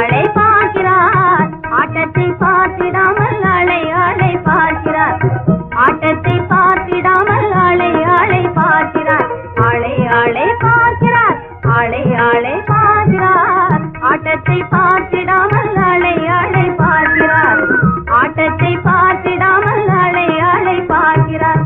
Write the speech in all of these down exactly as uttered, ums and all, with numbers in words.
ஆளை பார்க்கிறார் ஆட்டத்தை பார்த்திடாமல் ஆளை ஆளை பார்க்கிறார் ஆட்டத்தை பார்த்திடாமல் ஆளை ஆளை பார்க்கிறார் ஆளை ஆளை பார்க்கிறார் ஆளை ஆளை பார்க்கிறார் ஆட்டத்தை பார்த்திடாமல் ஆளை ஆளை பார்க்கிறார் ஆட்டத்தை பார்த்திடாமல் ஆளை ஆளை பார்க்கிறார்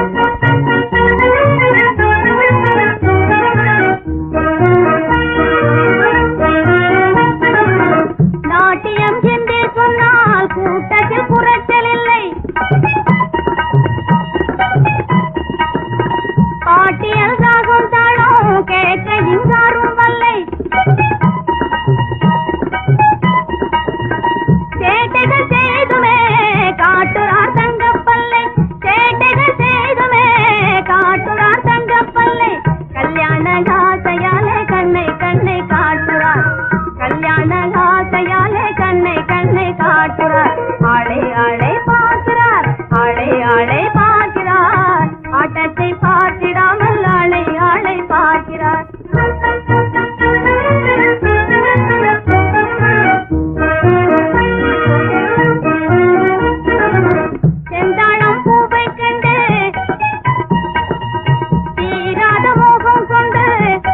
நாட்டியம் என்று சொன்னால் கூட்டத்தில் குறைச்சல் இல்லை பாட்டியல் ராகம் தாளம் கேட்க இங்காரும் வல்லை சேட்டைகள் செய்துமே காட்டுறார் தங்கப்பல்லை சேட்டைகள் செய்துமே காட்டுறார் தங்கப்பல்லை கல்யாண காசையாலே கண்ணை கண்ணை காட்டுறார் கல்யாண காசையாலே கண்ணை கண்ணை காட்டுறார் ஆளை ஆளை பார்க்கிறார் ஆளை ஆளை பார்க்கிறார் ஆட்டத்தை பார்த்திடாமல் ஆளை ஆளை பார்க்கிறார் செந்தாழம் பூவை கண்டு தீராத மோகம் கொண்டு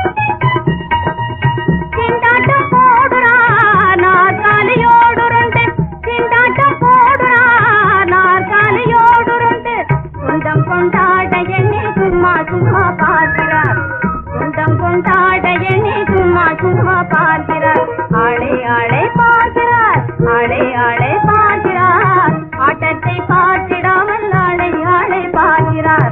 சிந்தாட்டம் போடுறார் நாற்காலியோடுருண்டு சிந்தாட்டம் போடுறார் நாற்காலியோடுருண்டு சொந்தம் கொண்டாட எண்ணி சும்மா சும்மா பார்க்கிறார் சொந்தம் கொண்டாட எண்ணி சும்மா சும்மா பார்க்கிறார் ஆளை ஆளை பார்க்கிறார் ஆளை ஆளை பார்க்கிறார் ஆட்டத்தை பார்த்திடாமல் ஆளை ஆளை பார்க்கிறார்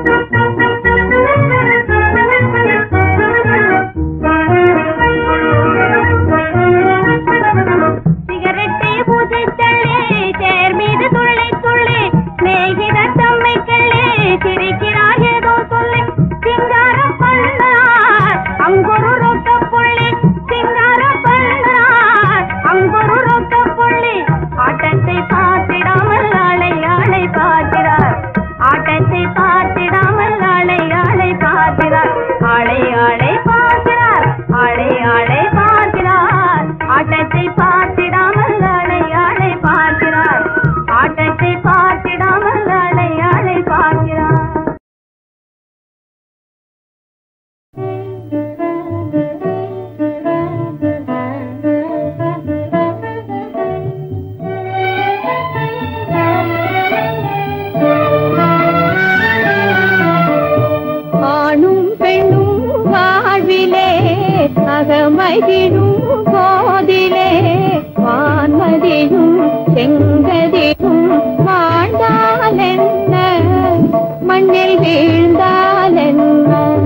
சிகரெட்டை பூஜை தள்ளி தேர் மீது துள்ளி துள்ளி மேகிற தம்மை கள்ளி சிரிக்கிறார் ஏதோ சொல்லி சிங்காரம் பண்ணார் அங்கொரு ரொக்க புள்ளி சிங்காரம் பண்ணார் அங்கொரு ரொக்க புள்ளி ஆட்டத்தை பார்த்திடாமல் ஆளை ஆளை பார்க்கிறார் ஆட்டத்தை பார்த்திடாமல் ஆளை ஆளை பார்க்கிறார் ஆளை ஆளை பார்க்கிறார் ஆளை ஆளை பார்க்கிறார் ஆட்டத்தை பார்த்திடாமல் ஆளை ஆளை பார்க்கிறார் ஆட்டத்தை பார்த்திடாமல் ஆளை ஆளை பார்க்கிறார் ஆணும் பெண்ணும் வாழ்விலே அகமகிழும் போதிலே வான்மதியும் செங்கதியும் வாழ்ந்தால் என்ன மண்ணில் வீழ்ந்தால் என்ன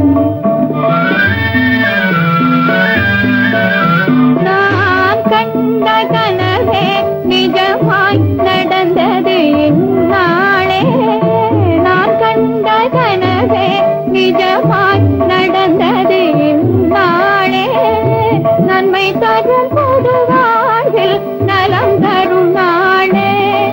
நான் கண்ட கனவே நிஜமாய் நடந்தது இந்நாளே நான் கண்ட கனவே நிஜமாய் நடந்தது இந்நாளே நன்மை தரும் பொது வாழ்வில் நலம் தரும் நாளே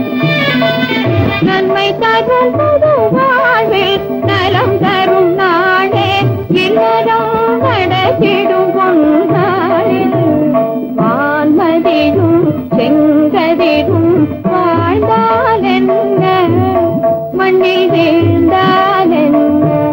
நன்மை தரும் பொது வாழ்வில் நலம் தரும் நாளே இல்லறம் நடத்திடும் பொன்னாளில் வான்மதியும் செங்கதிரும் வாழ்ந்தால் என்ன மண்ணில் வீழ்ந்தால் என்ன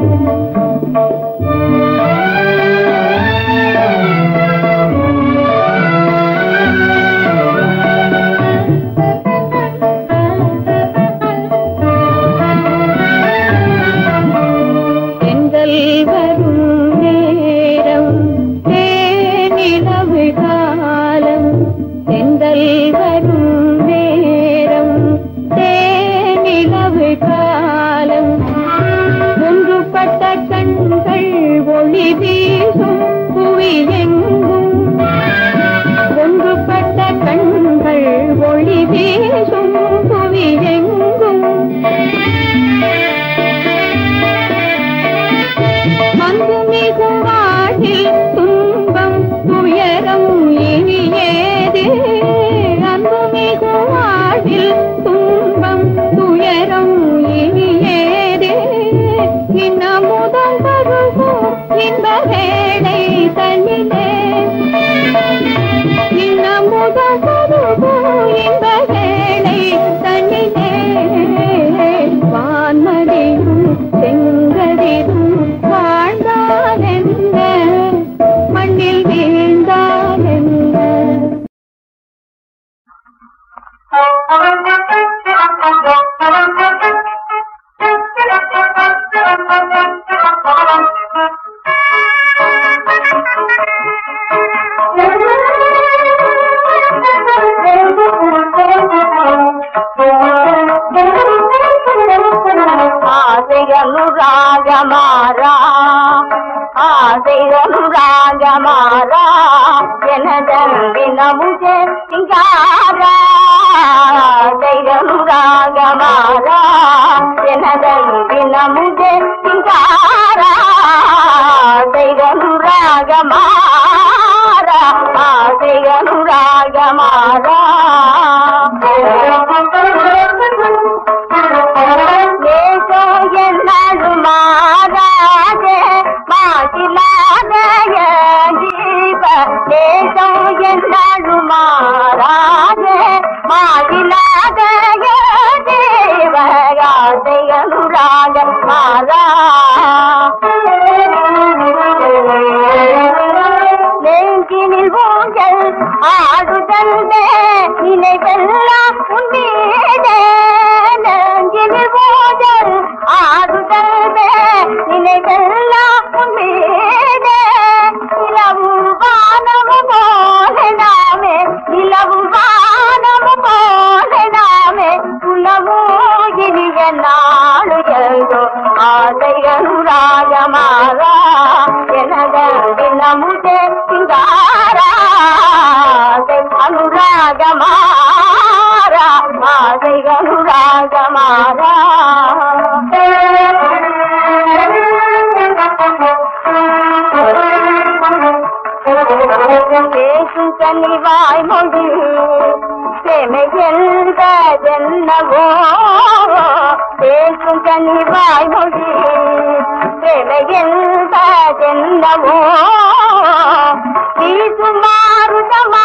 எங்கள் வரும் நேரம் தேனிலவு காலம் எங்கள் வரும் நேரம் தேனிலவு காலம் சகசருபு இன்ப வேளை தன்னிலே வான்மதியும் செங்கதிரும் வாழ்ந்தால் என்ன மண்ணில் வீழ்ந்தால் என்ன. ராகமாரா ஆசைகளும் ராகமாரா எனதம்பினமுதே சிங்காரா ஆசைகளும் ராகமாரா எனதம்பினமுதே சிங்காரா ஆசைகளும் ராகமாரா ஆசைகளும் ராகமாரா நெஞ்சினில் ஊஞ்சல் ஆடுதல் நினைவெல்லாம் உண்டே நெஞ்சினில் ஊஞ்சல் ஆடுதல் நினைவெல்லாம் உண்டே நிலவும் வானமு போல நாமே நிலவும் வானமு போல நாமே குலவோ இனிய நாடு எழுதோ ஆசைகள் ராகமாரா எனதே சிங்காரா அனுராகமாரா ஆசைகள் ராகமாரா பேசும் கனிவாய் மொழி செமையென்பதென்னவோ பேசும் கனிவாய் மொழி செமையென்பதென்னவோ வீசும் மாருதமா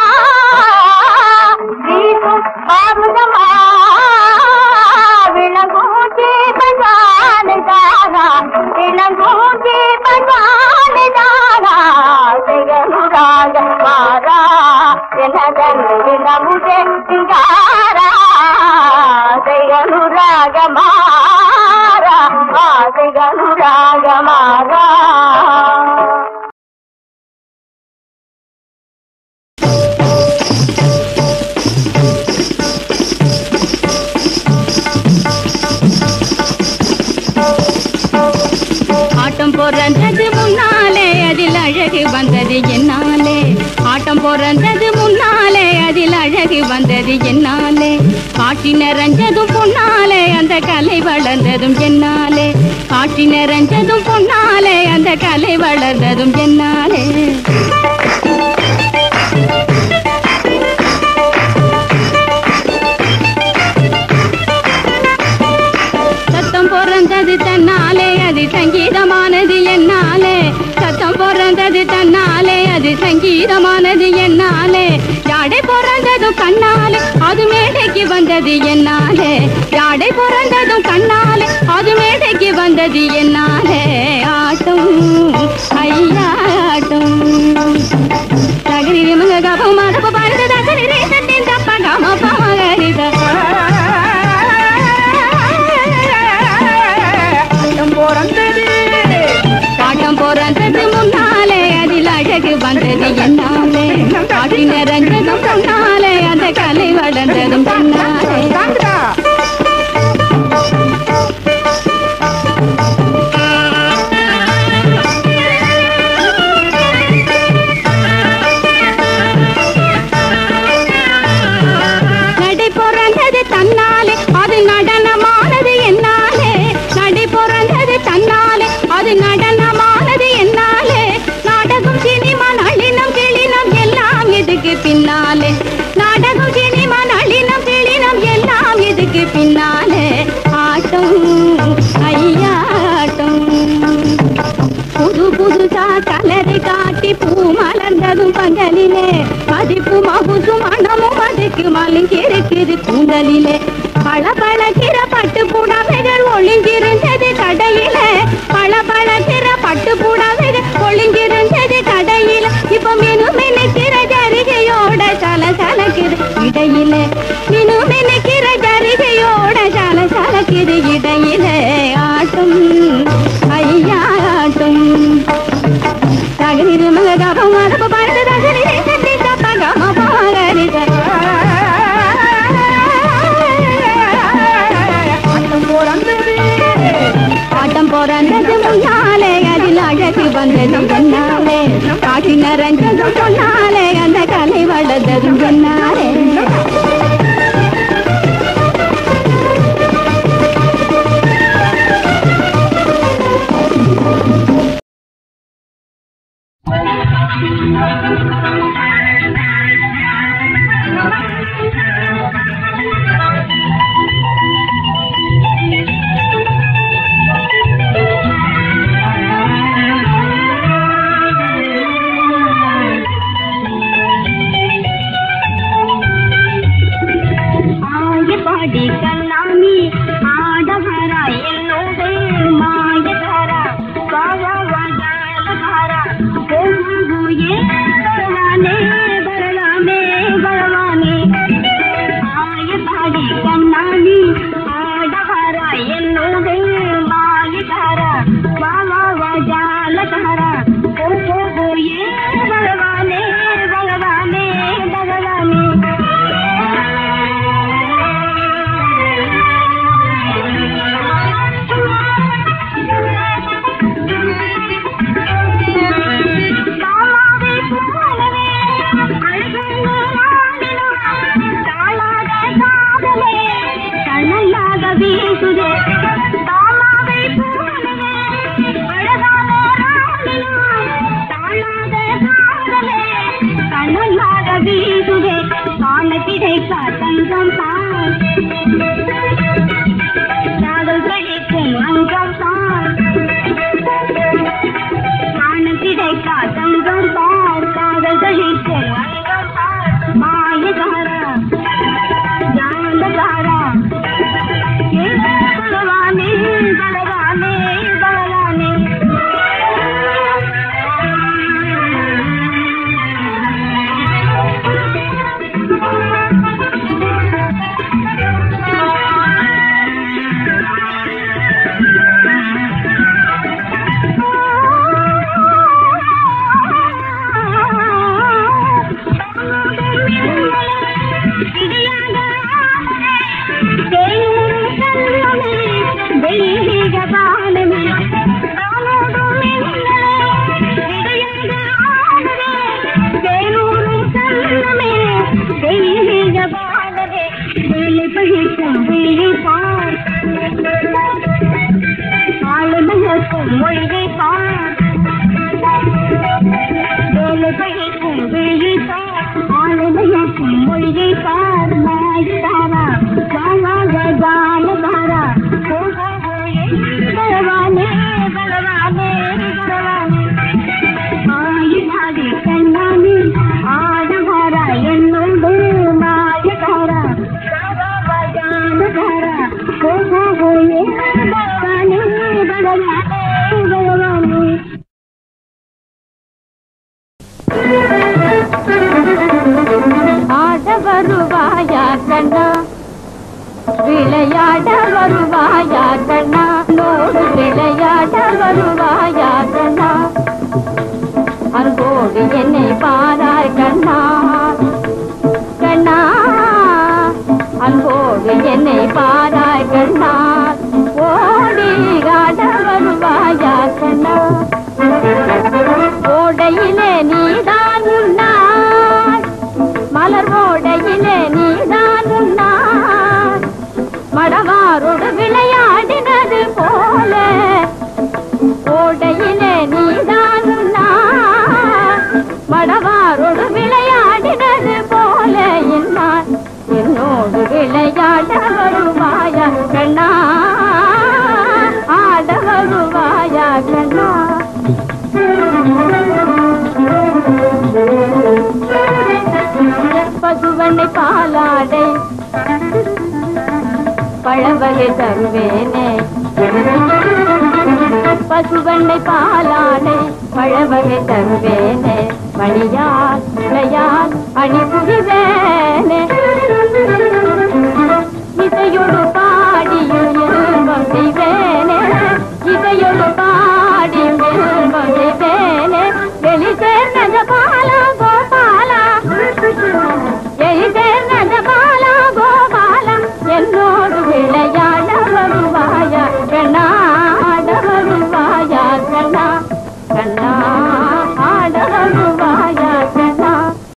வீசும் மாருதமா விளங்கும் தீபதான தானா விளங்கும் தீபதான தானா சிகனுராக மாறா எனதே சிங்காரா சிகனுராக மாறா சிகனுராக மாறா. ஆட்டம் பிறந்தது முன்னாலே அதில் அழகு வந்தது என்னாலே ஆட்டம் பிறந்தது முன்னாலே அதில் அழகு வந்தது என்னாலே காட்சி நிறைஞ்சதும் பொன்னாலே அந்த கலை வளர்ந்ததும் என்னாலே காட்சி நிறைஞ்சதும் பொன்னாலே அந்த கலை வளர்ந்ததும் என்னாலே. சத்தம் பிறந்தது தன்னாலே அது சங்கீதமானது என்னாலே சத்தம் பிறந்தது தன்னாலே அது சங்கீதமானது என்னாலே யாடை பிறந்ததும் கண்ணாலே அது மேடைக்கு வந்தது என்னாலே யாடை பிறந்ததும் கண்ணாலே அது மேடைக்கு வந்தது என்னாலே. ஆட்டம் ஐயா ஆட்டம் தகரி மக கப மரபு பாடுத தகரி ரேசத்தின் தப்ப கம பமகரித பாட்டம் பிறந்தது முன்னாலே அதில் அழகு வந்தது என்னாலே காட்சி நிறைஞ்சதும் பொன்னாலே அந்த கலை வளர்ந்ததும் பொன்னாலே. மலிஞ்சிருக்குது கூந்தலிலே பல பழக்கிற பட்டு புடவைகள் ஒளிஞ்சிருந்தது கடையில பல பழக்கிற பட்டு புடவைகள் ஒளிஞ்சிருந்தது கடையில இப்ப மினு மினுக்கிற ஜரிகையோட சல சலக்குது இடையில மினு மினுக்கிற ஜரிகையோட சல சலக்குது இடையில ஆட்டும் ஐயா ஆட்டும் தகதிரு மக கபம் மரபு பார்த்து தகதி கட்டி கப்பகம பாகரி ஆட்டம் போறந்தது முன்னாலே அதில் அழகு வந்தது என்னாலே காட்டி நிறைஞ்சது சொன்னாலே அந்த கலை வளர்ந்தது என்னாலே விளையாட வருவாயா கண்ணா நோடு விளையாட வருவாயா கண்ணா அன்போடு என்னை பாராய் கண்ணா கண்ணா அன்போடு என்னை பாராய் கண்ணா ஓடி ஆட வருவாயா கண்ணா ஓடையிலே நீதான் உன்னாய் மலர் ஓடையிலே நீதான் உன்னாய் மடவாரோடு விளையாடினது போல ஓடையிலே நீதான் உன்னாய் மடவாரோடு விளையாடினது போல என்னாய் என்னோடு விளையாட வருவாயா கண்ணா ஆட வருவாயா கண்ணா பசுவண்ணை பாலாடை பழவகை தருவேனே பசுவண்ணை பாலாடை பழவகை தருவேனே மணியால் விளையால் அணி புரிவேனே இசையொடு பாடியும் இன்பம் செய்வேனே இசையொடு பாடியும் இன்பம் செய்வேனே வெளி சேர்ந்த பாலா கோபாலா வெளி சேர்ந்த பாலா கோபாலா என்னோடு விளையாட வருவாயா கண்ணா ஆட வருவாயா கண்ணா கண்ணா ஆட வருவாயா கண்ணா.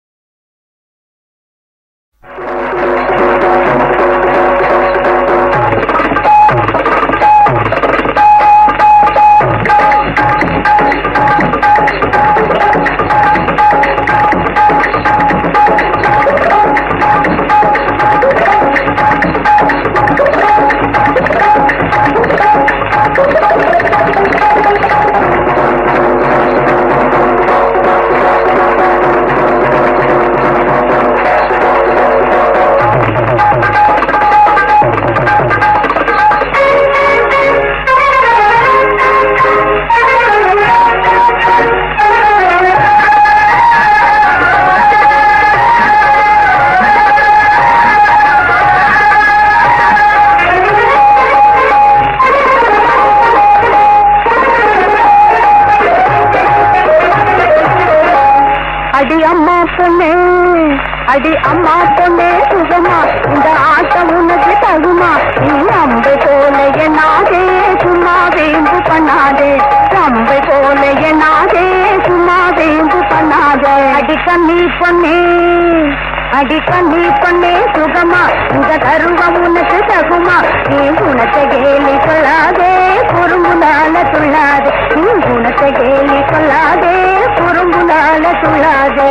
அடி அம்மா பொண்ணே சுகமா இந்த ஆட்டம் உனக்கு தகுமா நீ அம்பை போல என்னாதே சும்மா வேம்பு பண்ணாதே அம்பை போல என்னாதே சும்மா வேம்பு பண்ணாதே அடி கண்ணி பொண்ணே அடி கண்ணி பொண்ணே சுகமா இந்த கருவம் உனக்கு தகுமா நீ குணத்தை கேலி கொள்ளாதே குறும்புனால துள்ளாதே நீ குணத்தை கேலி கொள்ளாதே குறும்புனால துள்ளாதே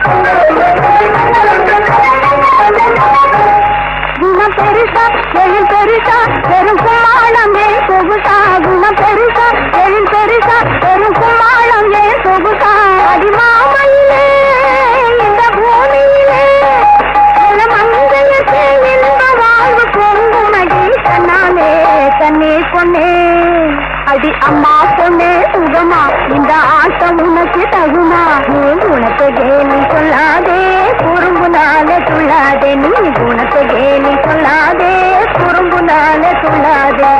குணம் பெருசா எழில் பெருசா பெரும் குமாளம் ஏ சொகுசா குணம் பெருசா எழில் பெருசா பெரும் குமாளம் ஏ சொகுசா அடிமாமையிலே இந்த பூமியிலே மங்கையத்தே இன்ப வாழ்வு பொங்குமடி தன்னாலே தன்னே பொண்ணே அடி அம்மா பொண்ணே சுகமா இந்த ஆட்டம் உனக்கு தகுமா நீ குணத்தை கேலி சொல்லாதே குறும்புனால துள்ளாதே நீ குணத்தை கேலி சொல்லாதே குறும்புனால துள்ளாதே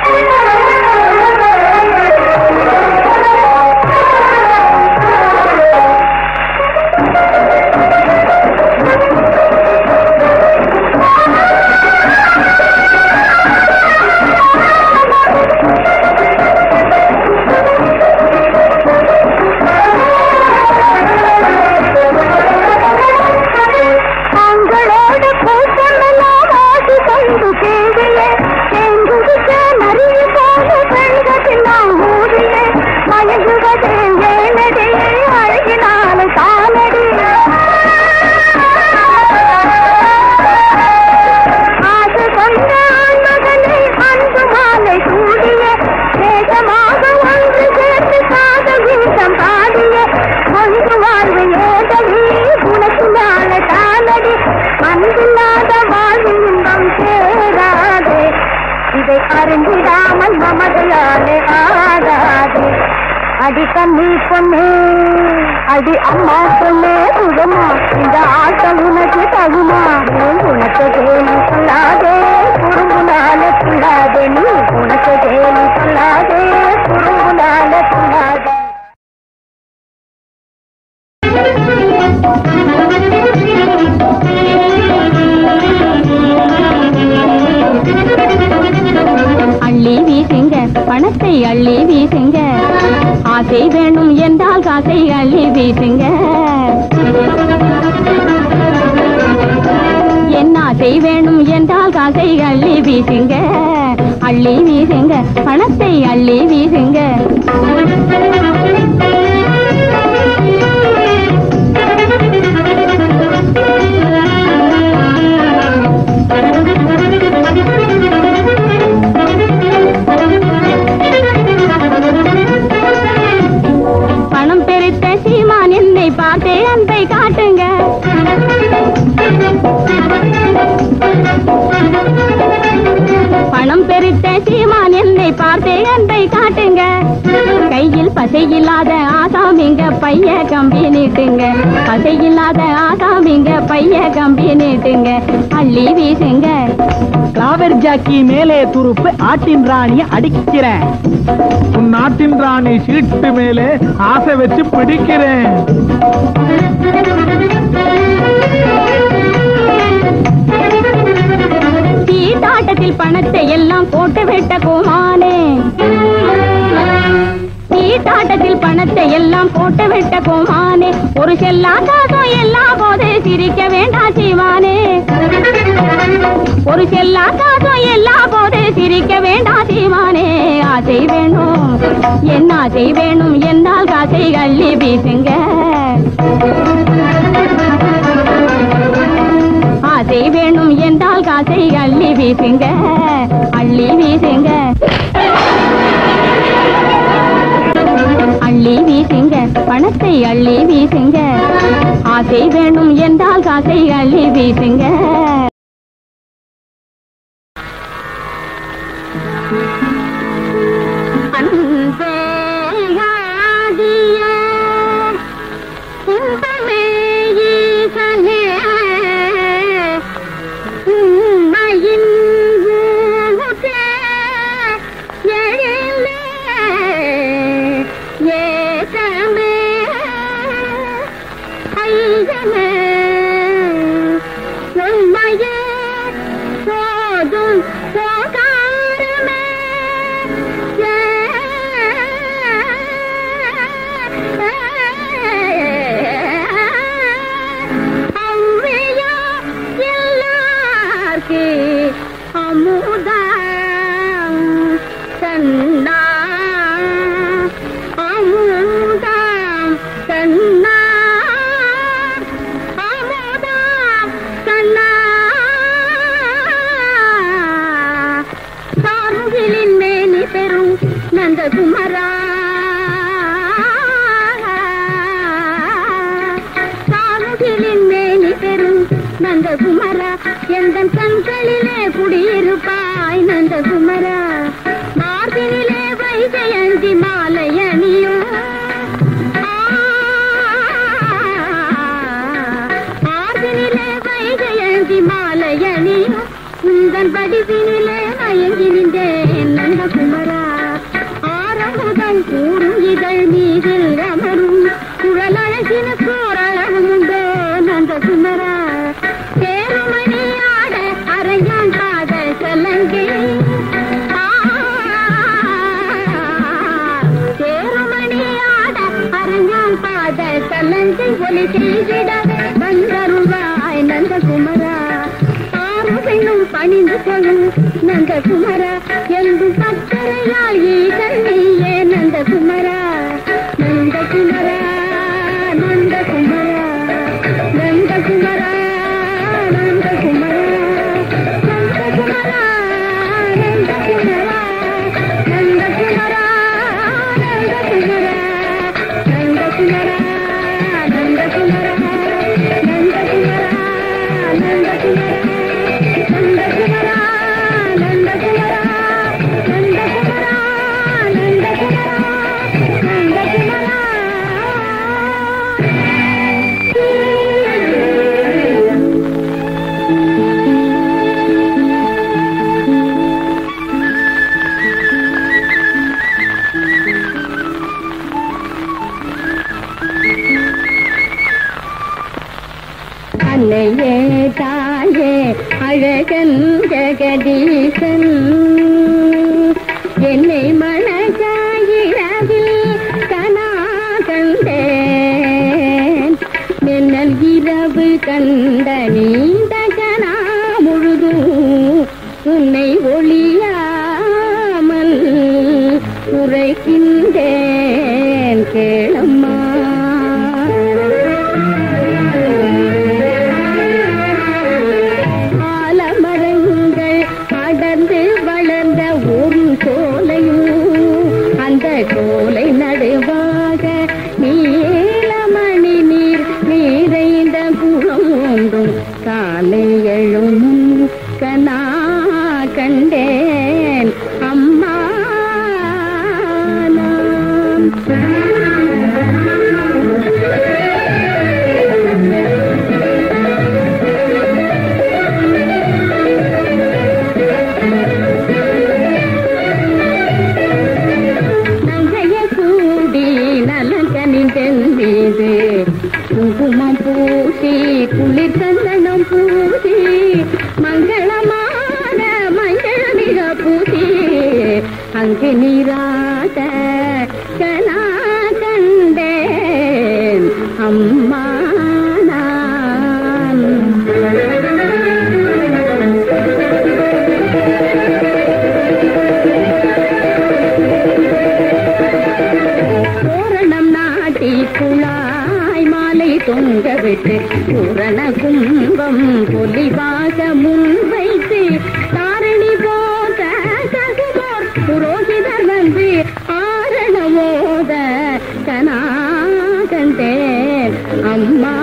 அறிந்திடாமல் மமதையாலே ஆடாதே அடி கண்ணி பொண்ணே அடி அம்மா பொண்ணே சுகமா இந்த ஆட்டம் உனக்கு தகுமா நீ உனக்கு கேலி சொல்லாதே குறும்புனால துள்ளாதே நீ உனக்கு கேலி சொல்லாதே குறும்புனால துள்ளாதே அள்ளி வீசுங்க பணத்தை அள்ளி வீசுங்க ஆசை வேணும் என்றால் காசை அள்ளி வீசுங்க என் ஆசை வேணும் என்றால் காசை அள்ளி வீசுங்க அள்ளி வீசுங்க பணத்தை அள்ளி வீசுங்க பணம் பெருத்த சீமான் என்னை பார்த்தே அன்பை காட்டுங்க பசையில்லாத ஆசாமிங்க பைய கம்பி நீட்டுங்க, பசையில்லாத ஆசாமிங்க பைய கம்பி நீட்டுங்க, அள்ளி வீசுங்க. கிளாவர் ஜாக்கி மேலே துருப்பு ஆட்டின் ராணிய அடிக்கிறேன், உன் நாட்டின் ராணி சீட்டு மேலே ஆசை வச்சு பிடிக்கிறேன். சீட்டாட்டத்தில் பணத்தை எல்லாம் போட்டு விட்ட கோமானே, சீட்டாட்டத்தில் பணத்தை எல்லாம் போட்டு விட்ட கோமானே, ஒரு செல்லா காசம் எல்லா போது சிரிக்க வேண்டாம் சீமானே, ஒரு செல்லா காசம் எல்லா போது சிரிக்க வேண்டாம் சீமானே. ஆசை வேணும் என்ன ஆசை வேணும் என்னால் காசை அள்ளி வீசுங்க, ஆசை வேணும் என்றால் காசை அள்ளி வீசுங்க, அள்ளி வீசுங்க, அள்ளி வீசுங்க, பணத்தை அள்ளி வீசுங்க, ஆசை வேணும் என்றால் காசை அள்ளி வீசுங்க. நந்தகுமரா எந்தன் கண்களிலே குடியிருப்பாய் நந்தகுமரா, மார்பினிலே வைஜயந்தி மாலையணியும், மார்பினிலே வைஜயந்தி மாலையணியும், உந்தன் வடிவினிலே மயங்கி நின்றேன் நந்தகுமரா. ஆரமுதம் கூறும் இதழ் மீதில் அமரும் குழலழகின கோரளவும் உண்டோ நந்தகுமரா. தேருமணியாட அரையான் பாத சலங்கை, தேருமணியாட அரையான் பாத சலங்கை ஒலி செய்திட வந்தருவாய் நந்தகுமரா. ஆறு பெண்ணும் பணிந்து கொள்ளும் நந்தகுமரா, என்று பத்தரையால் ஈசன் நீயே நந்தகுமரா. நந்தகுமரா நந்தகுமரா நந்தகுமரா நந்தகுமரா நந்தகுமரா நந்தகுமரா நந்தகுமரா நந்தகுமரா நந்தகுமரா நந்தகுமரா நந்தகுமரா நந்தகுமரா நந்தகுமரா நந்தகுமரா நந்தகுமரா நந்தகுமரா நந்தகுமரா. அன்னையே தாயே அழகன் ஜெகதீசன், என்னை மனசாயிரவில் கனா கண்டேன், மின்னல் இரவு கண்ட நீண்ட கனா முழுதும் உன்னை ஒளியாமல் உரைக்கின்றேன் கேளம்மா. சோலை நடுவாக நீலமணி நீர் நீரைந்த குளம் ஒன்றும் காலை எழும் கனா கண்டேன் அம்மா நான். கண்கு நீராட்ட கனா கண்டேன் அம்மா நான். பூரணம் நாட்டி குழாய் மாலை தொங்க விட்டு பூரண கும்பம் பொலிவாக முன் வைத்து தாரணி போத தகுமோர் புரோகிதர் வந்து ஆரண ஓத கனா கண்டேன் அம்மா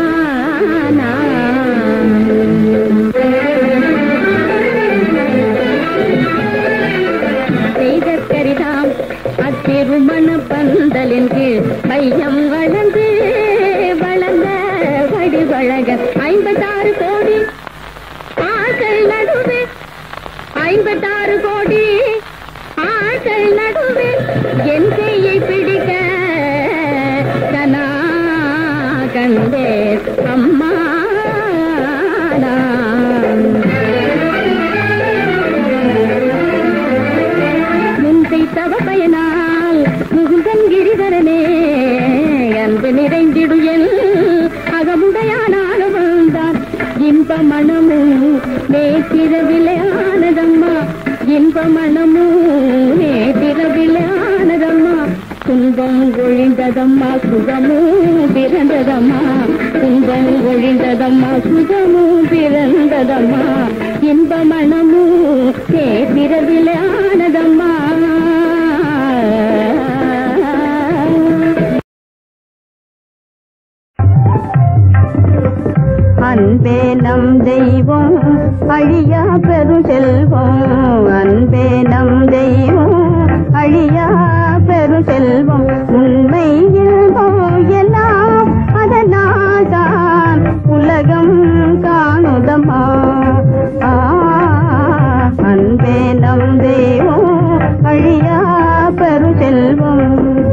செய்தற்கரிதாம் அத்திருமண பந்தலின் கீழ் மையம் வளர்ந்து வளர்ந்த வடிவழக ஐம்பத்தாறு கோடி ஆட்கள் நடுவே ஐம்பத்தாறு கோடி ஆட்கள் நடுவே என் கையை பிடிக்க கனா கண்டேன் அம்மா முந்தை தவ பயனால் முகுந்தன் கிரிதரனே அன்பு நிறைந்திடுயல் அகமுடையானாக வந்தான் இன்ப மனமும் நேத்திரவிலே ஆனதம்மா இன்ப மனமும் நேத்திரவிலே ஆனதம்மா துன்பம் ஒழிந்ததம்மா சுகமும் பிறந்ததம்மா துன்பம் ஒழிந்ததம்மா சுகமும் பிறந்ததம்மா இன்ப மனமும் நேத்திரவிலே ஆனதம்மா. அன்பே நம் தெய்வம் அழியா பெரும் செல்வம் அன்பே நம் தெய்வம் அழியா பெரும் செல்வம் உண்மை இல்வம் எல்லாம் அதனால் தான் உலகம் காணுதம்மா. அன்பே நம் தெய்வம் அழியா பெரும் செல்வம்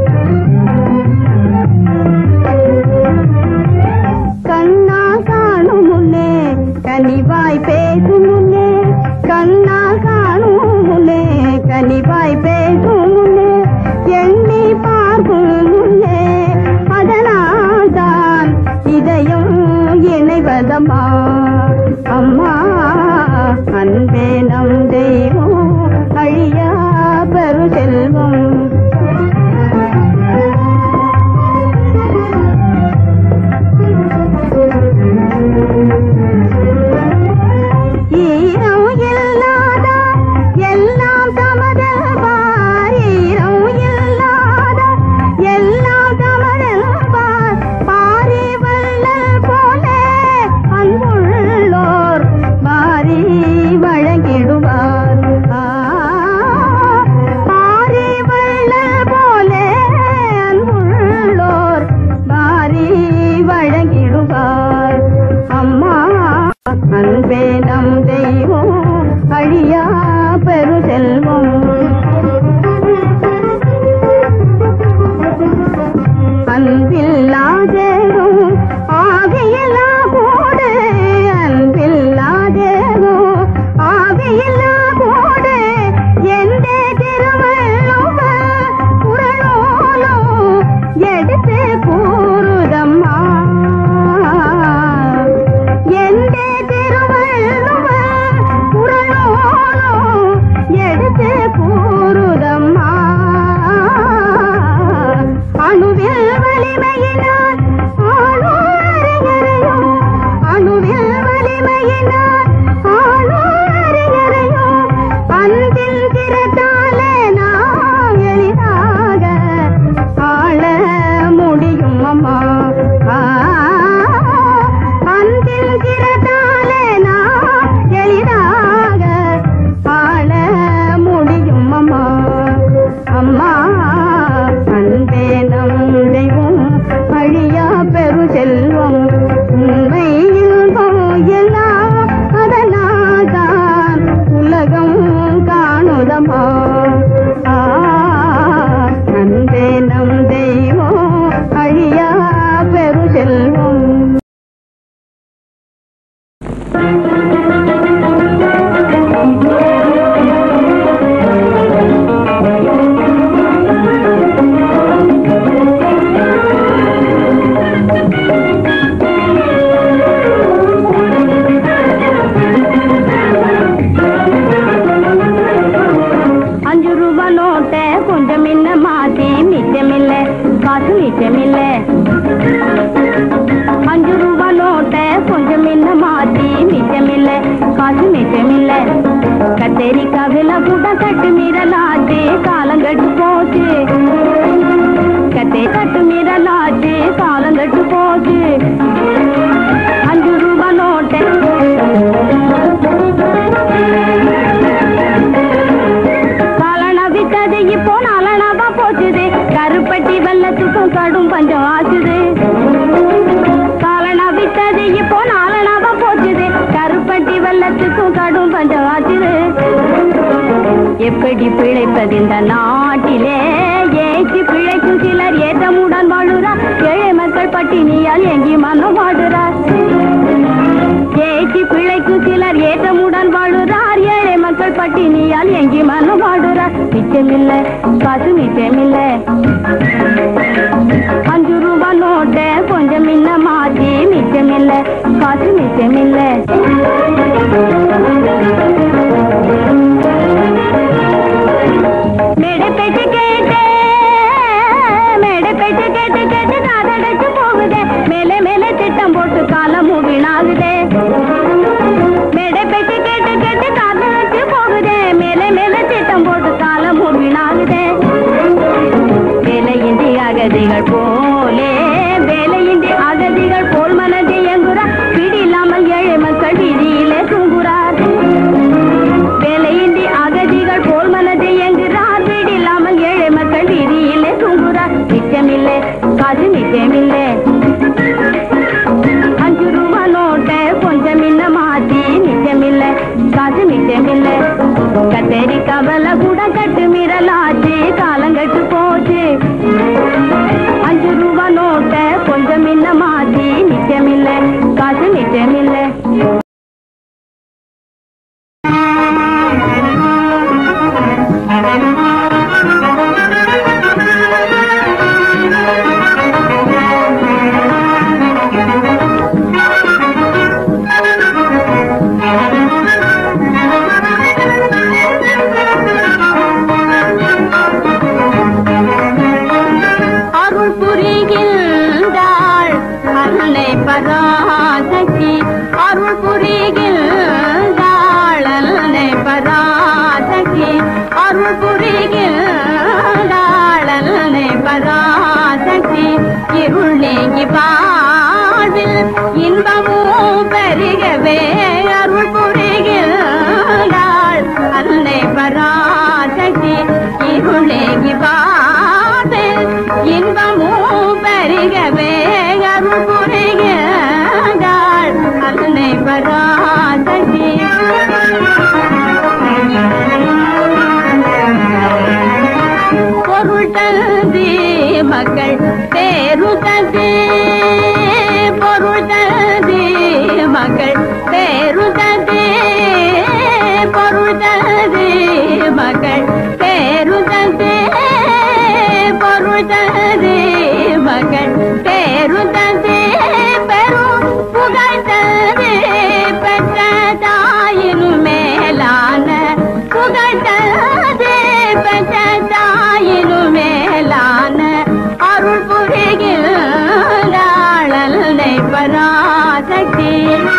கண்ணா காணும் முன்னே கனிவாய் பேசும் முன்னே கண்ணா காணும் முன்னே கனிவாய் பேசும் முன்னே எண்ணி பார்க்கும் முன்னே அதனால் தான் இதயம் இணைவதம்மா அம்மா. அன்பே நம் தெய்வம் அழியா பெரு செல்வம் ஈரம் இல்லாத எல்லாம் தமதல்வார் ஈரம் இல்லாத எல்லாம் தமதல்வார் பாரி வள்ளல் போல அன்புள்ளோர் மாறி வழங்கிடுவார் மிச்சமில்ல அஞ்சு ரூபா நோட்டை கொஞ்சம் என்ன மாத்தி மிச்சமில்ல காசு மிச்சமில்ல கத்தரிக்காவில கூட கட்டு மீறலாச்சு காலங்கட்டு போச்சு கத்தை கட்டு மீறலாச்சு காலங்கட்டு போச்சு அஞ்சு ரூபா நோட்டை காலனா வித்தது இப்போ நாலனாவா போச்சுது கருப்பட்டி வெள்ளத்துக்கும் கடும் பஞ்சம் ஆச்சுது காலனா வித்தது இப்போ நாலனாவா போச்சுது கருப்பட்டி வெள்ளத்துக்கும் கடும் பஞ்சம் ஆச்சுது எப்படி பிழைப்பது இந்த நாட்டிலே ஏற்றி பிழைக்கும் சிலர் ஏற்றமுடன் வாழுறார் ஏழை மக்கள் பட்டினியால் எங்கி மனம் வாடுறார் ஏற்றி பிழைக்கும் சிலர் ஏற்றமுடன் வாழுறார் ஏழை மக்கள் பட்டினியால் எங்கி மனம் வாடுறார் மிச்சமில்ல காசு மிச்சமில்ல அஞ்சு ரூபா நோட்டை கொஞ்சம் இன்ன மாத்தி மிச்சமில்ல காசு மிச்சமில்ல மேடை பேச்சு கேட்டு மேடை பேச்சு கேட்டு கேட்டு காதடைச்சு போகுதே மேலே மேலே திட்டம் போட்டு காலம் வீணாகுதே மேடை பேச்சு கேட்டு கேட்டு காதடைச்சு போகுதே மேலே மேலே திட்டம் போட்டு காலம் வீணாகுதே வேலையின்றி அகதிகள் போலே வேலையின்றி அகதிகள் போல் மனதை எங்குறார் பிடி இல்லாமல் ஏழை மக்கள் வீதியிலே தூங்குறார் வேலையின்றி அகதிகள் போல் மனதை எங்குறார் வீடு இல்லாமல் ஏழை மக்கள் வீதியிலே தூங்குறார் மிச்சமில்லை காசு மிச்சமில்லை அஞ்சு ரூபா நோட்டை கொஞ்சம் இன்ன மாத்தி மிச்சமில்லை காசு மிச்சமில்லை கத்தரி கவலை கூட கட்டு மீறலாச்சு காலங்கட்டு போச்சு அஞ்சு ரூபா நோட்டை கொஞ்சம் இன்ன மாத்தி மிச்சமில்லை காசு மிச்சமில்லை பராசக்தி அருள் புரிகின்றாள் அன்னை பராசக்தி அருள் புரிகின்றாள் அன்னை பராசக்தி இருள் நீங்கி வாழ்வில் இன்பமும் பெருகவே அருள் புரிகின்றாள் அன்னை பராசக்தி இருள் நீங்கி வாழ்வில் இன்பமும் பெருகவே அருள் புரிகின்றாள் அன்னை பராசக்தி பொருள் தந்தி மக்கள் பேரு தந்தி பொருள் தந்தி மக்கள் பேரு தந்தி பொருள் தந்தி மக்கள் பேரு தந்தி பொருள் தந்தி மக்கள் பேரு தந்தி பெரும் புகழ் தந்தி பெற்ற தாயினும் மேலான புகழ் தந்தி பெற்ற தாயினும் மேலான அருள் புரிகின்றாள் அன்னை பராசக்தி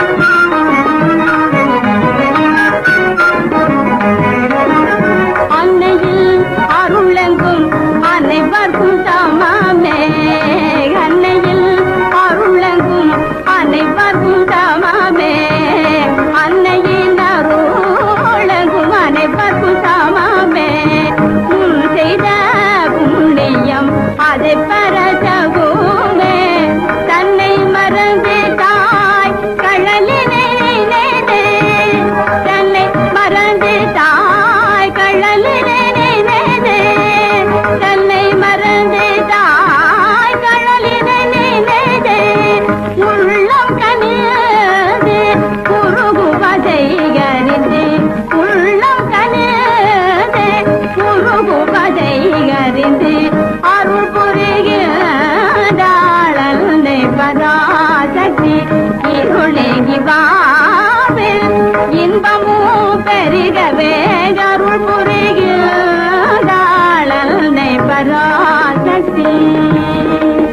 அன்னையில் அருளெங்கும் அனைவர்க்கும் சமமே அன்னையில் அருளெங்கும் அனைவர்க்கும் சமமே அன்னையின் அருளெங்கும் அனைவர்க்கும் சமமே முன் செய்த புண்ணியம் அதை பரசகுமே தன்னை மறந்து தாய் கழலினை நினைதே தன்னை மறந்து தாய் கழலினை நினைதே தன்னை மறந்து தாய் கழலினை நினைதே உள்ளம் கனியது குருகுவதை அறிந்து உள்ளம் கனியது குருகுவதை அறிந்து அருள் புரிகின்றாள் அன்னை பராசக்தி இருளேகி வாவில் இன்பமும் பெருகவே அருள் புரிகின்றாள் அன்னை பராசக்தி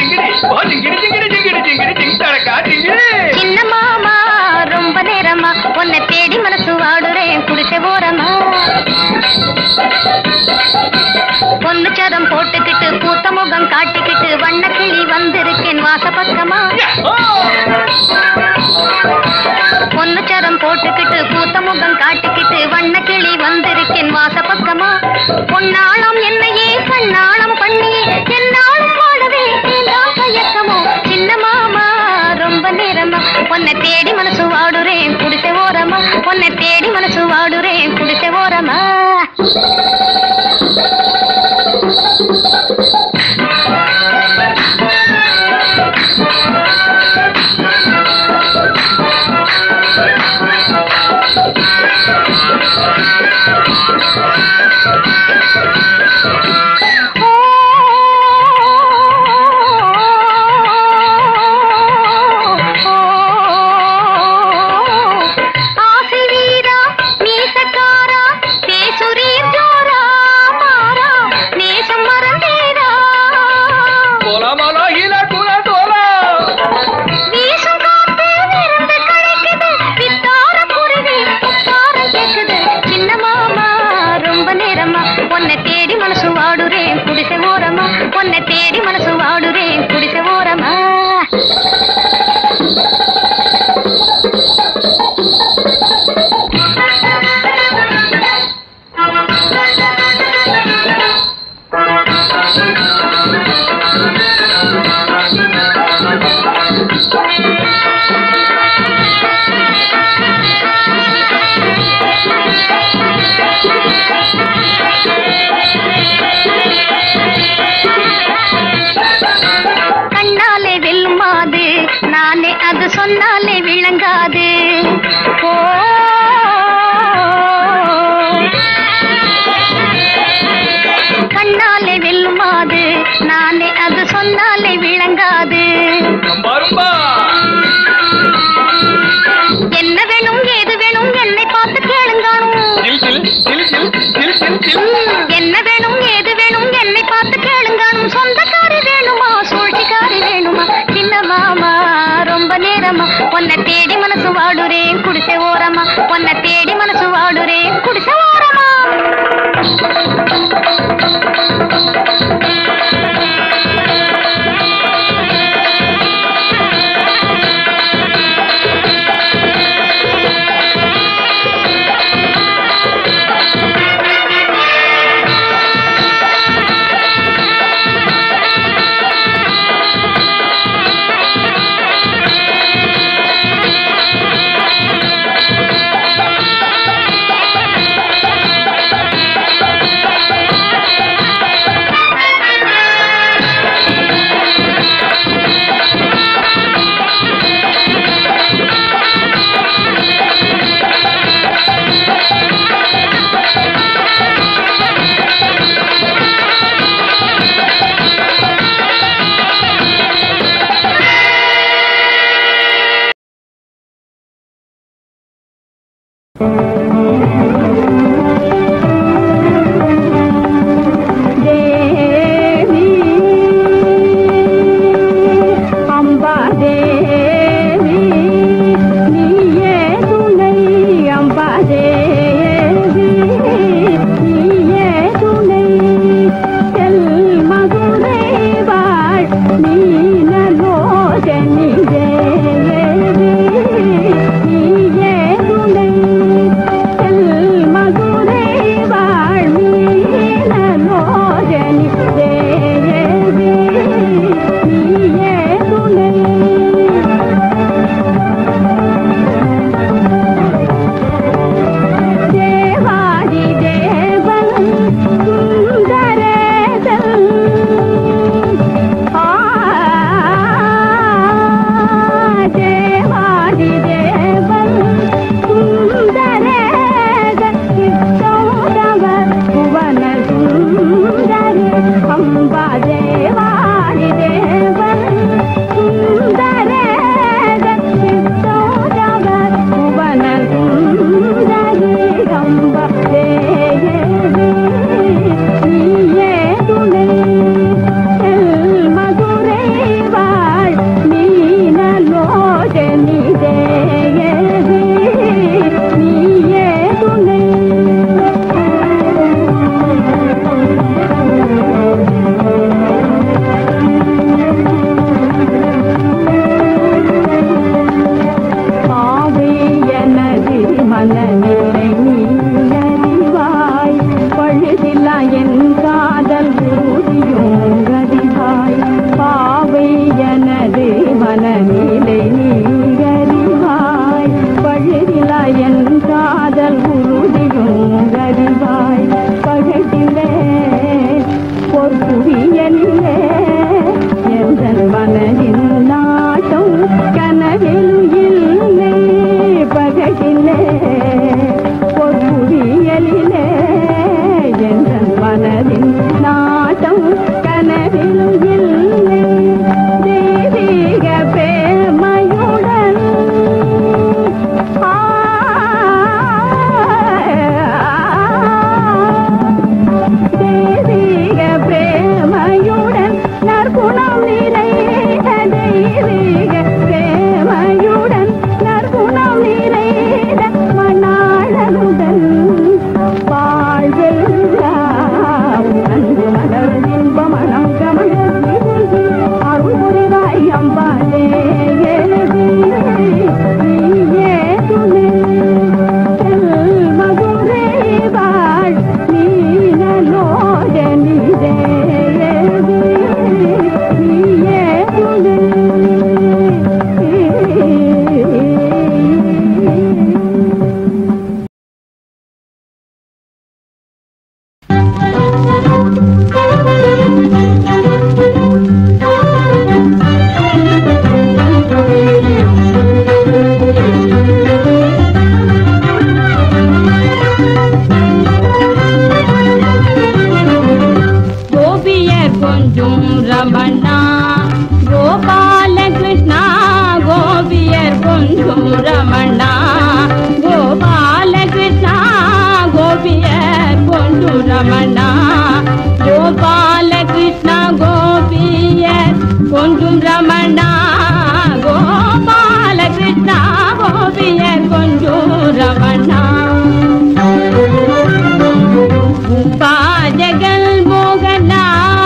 சின்ன மாமா ரொம்ப நேரமா உன்னை தேடி மனசு வாடுறேன் குடிசை ஓரமா. பொண்ணு சரம் போட்டுக்கிட்டு பூத்த முகம் காட்டிக்கிட்டு வண்ண கிளி வந்திருக்கேன் வாச பக்கமா. பொண்ணு சரம் போட்டுக்கிட்டு பூத்த முகம் காட்டிக்கிட்டு வண்ண கிளி வந்திருக்கேன் வாச பக்கமா. பொன்னாளம் என்னையே கண்ணாளம் பண்ணியே என்னாலும் வாழவே பயக்கமோ. சின்ன மாமா ரொம்ப நேரமா உன்னை தேடி மனசு வாடுறேன் குடிசை ஓரமா. உன்னை தேடி மனசு வாடுறேன் குடிசை ஓரமா. உன்னை தேடி மனசு வாடுறேன் குடிசை ஓரமா. உன்னை தேடி மனசு வாடுறேன் குடிசை ஓரமா. அது சொன்னாலே விளங்காது. ஓ கண்ணாலே வெல்லுமாது நானே அது சொன்னாலே விளங்காது. என்ன வேணும் ஏது வேணும் என்னை பார்த்து கேளுங்கானும். என்ன வேணும் ஏது வேணும் என்னை பார்த்து கேளுங்கானும். சொந்தக்காரி வேணுமா சூழ்ச்சிக்காரி வேணுமா. சின்ன மாமா ரொம்ப நேரமா உன்னை தேடி மனசு வாடுறேன் குடிசை ஓரமா. உன்னை தேடி மனசு வாடுறேன் குடிசை ஓரமா. கொஞ்சம் ரமணா கோபால கிருஷ்ணா கோபியர் கொஞ்சம் ரமணா ஜகல் மோகனா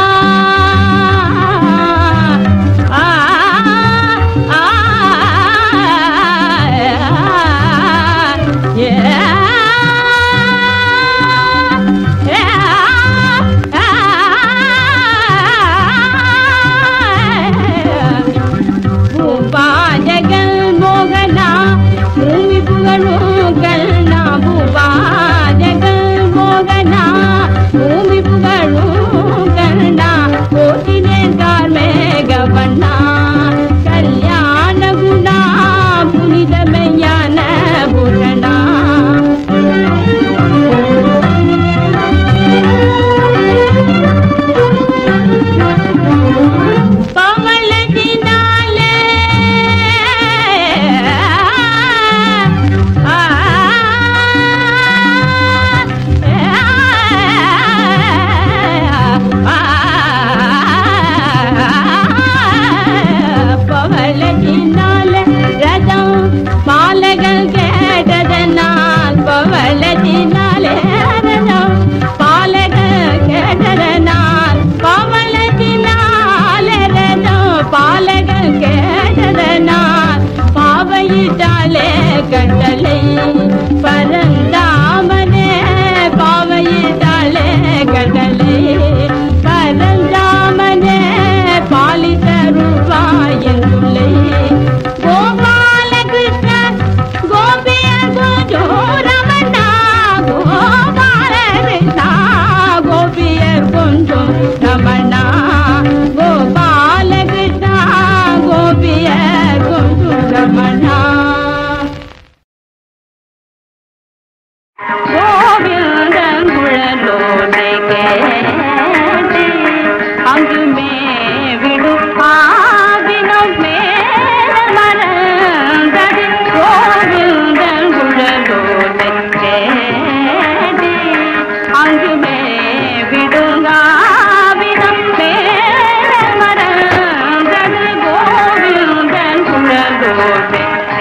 கட்டளை பரந்தாமனே பாவையிட்டாளே கடலை பரந்தாமனே பாலி தருவாயுள்ளை கோபால கிருஷ்ண கோபிய கோஜோ ரமணா கோபால கிருஷ்ணா கோபியர் கொஞ்சோ ரமணா கோபால கிருஷ்ணா கோபியர் கொஞ்சோ ரமணா கோவிந்தன் குழலோடு கேட்டு அங்கு மேவிடு ஆவினம் மேல மறந்தது கோவிந்தன் குழலோடு கேட்டு அங்கு மேவிடு ஆவினம் மேல மறந்தது Govindan குழலோடு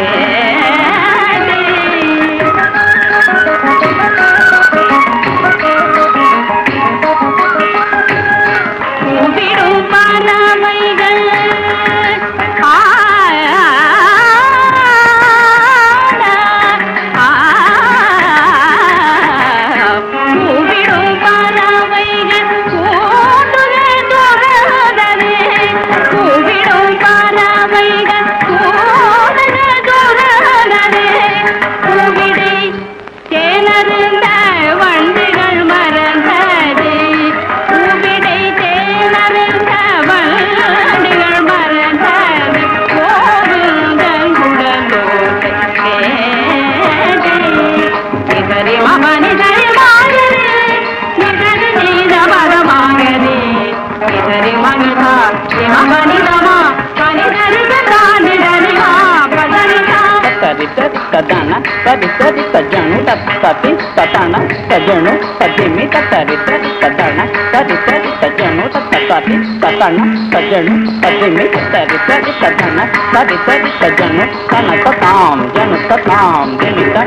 Tadana, tadita, tajanu, tati, tatana, tajanu, tadimi, tatarita, tadana, tadita, tajanu, tati, tatana, tajanu, tadimi, tatarita, tadana, tadita, tajanu, kana tatam, janu tatam, dimita.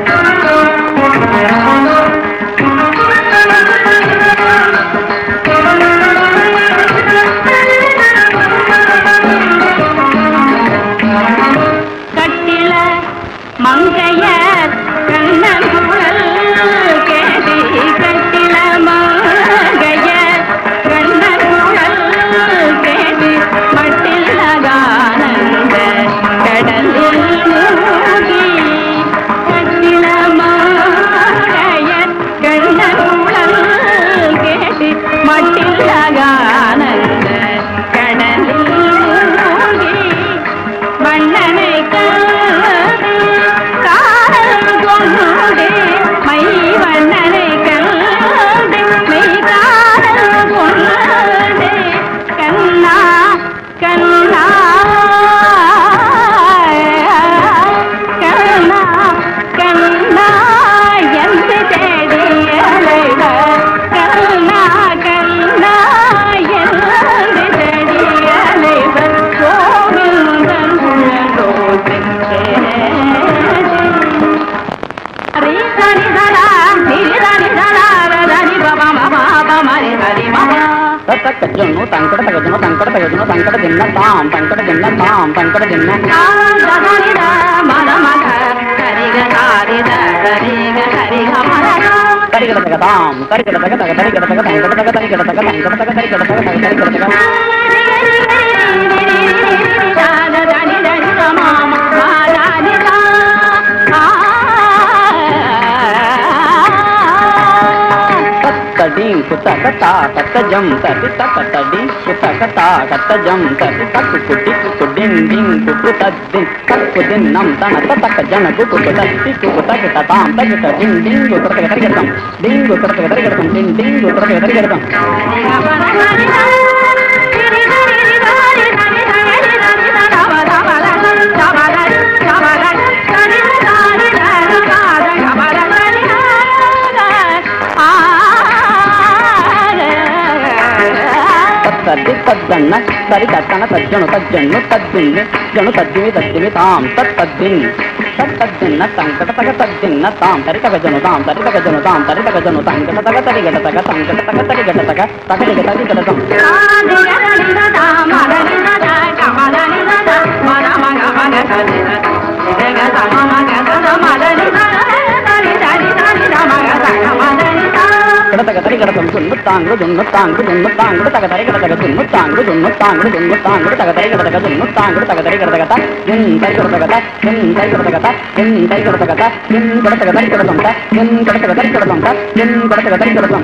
மங்கையர் கண்ணன் குரல் கேடி கட்டில மங்கையர் கண்ணன் குரல் கேடி மட்டில்லகானந்த கடலில் மூழ்கி கட்டில மங்கையர் தக்க ஜொன்னு தங்கட தக ஜொன்னு தங்கட தக ஜொன்னு தங்கட தின்ன தாம் தங்கட தின்ன தாம் தங்கட தின்ன தரிகட தக தாம் தரிகட தக தக தரிகட தக தங்கட தக தரிகட தக தங்கட தக தரிகட தக தக தரிகட தக tading kuta kata kata jam tadi tak tading kuta kata kata jam tadi tak kuti kuding ding kutu tading tak kuding nam tanah tak jana kutu kuta kutu kuta kita tam tak kita ding ding kutu kita tadi kita ding kutu kita tadi kita ding ding kutu kita tadi kita tadi tadana tadi tatana tadjanu tadjanu tadjinni janu tadjimi tadjimi tam tad tadjin tad tadjinna tangkata taga tadjinna tam tadi taga janu tam tadi taga janu tam tadi taga janu tangkata taga tadi gata taga tangkata taga tadi gata taga taga di gata di gata tam kada taga tari kada tam sunnu tangru dunnu tangru dunnu tangru taga tari kada taga sunnu tangru dunnu tangru dunnu tangru taga tari kada taga sunnu tangru taga tari kada taga ta yin tari kada taga ta yin tari kada taga ta yin tari kada taga ta yin kada taga tari kada tam ta yin kada taga tari kada tam ta yin kada taga tari kada tam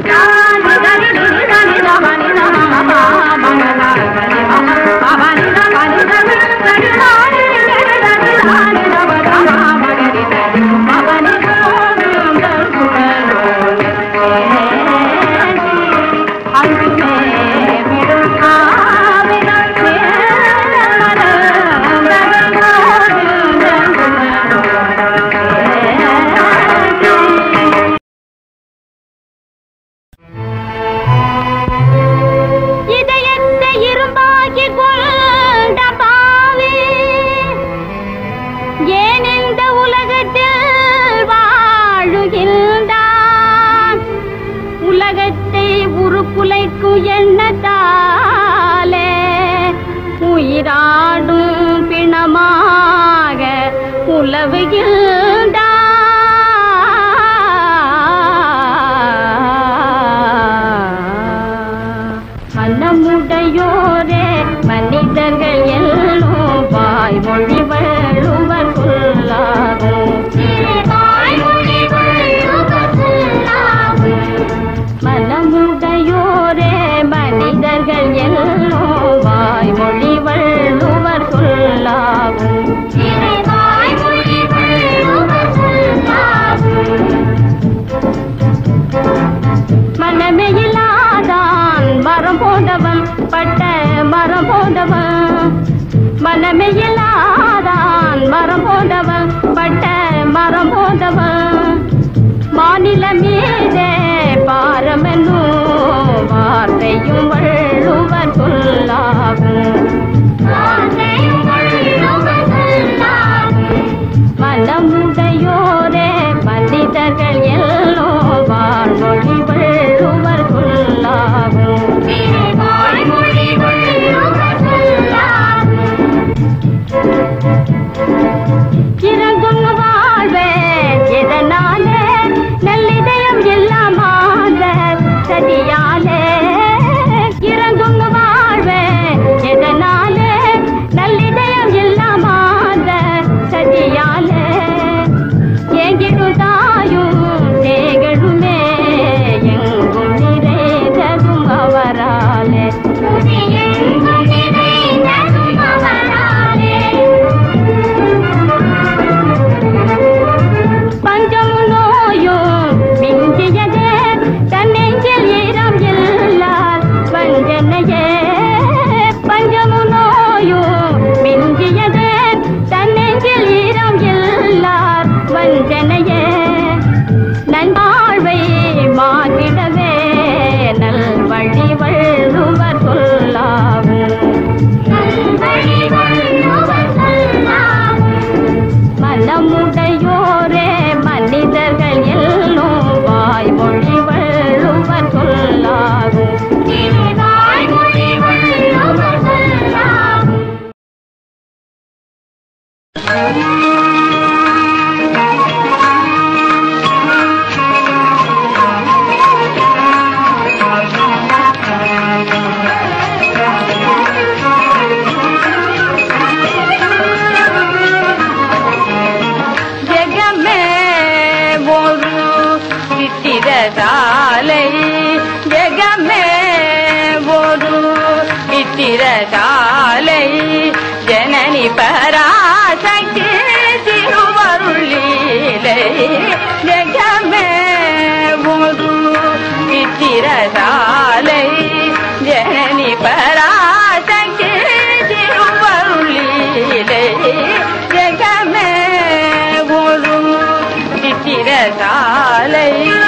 சாலை ஜெகமே ஒரு இத்திரசாலை ஜனனி பராசக்தி திருவருளீலை ஜெகமே ஒரு இத்திரசாலை ஜனனி பராசக்தி திருவருளீலை ஜெகமே ஒரு இத்திரசாலை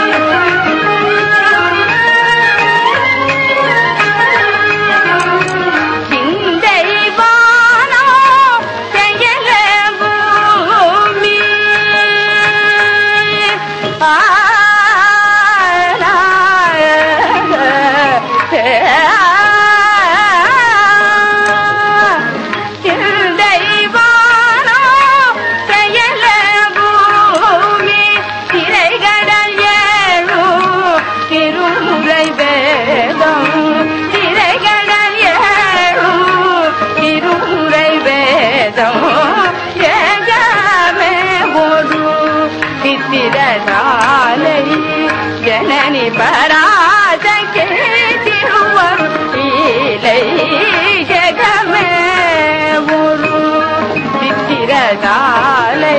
जननी परासक्ति तिरुवरुळीलै जगमे ஒரு சித்திரசாலை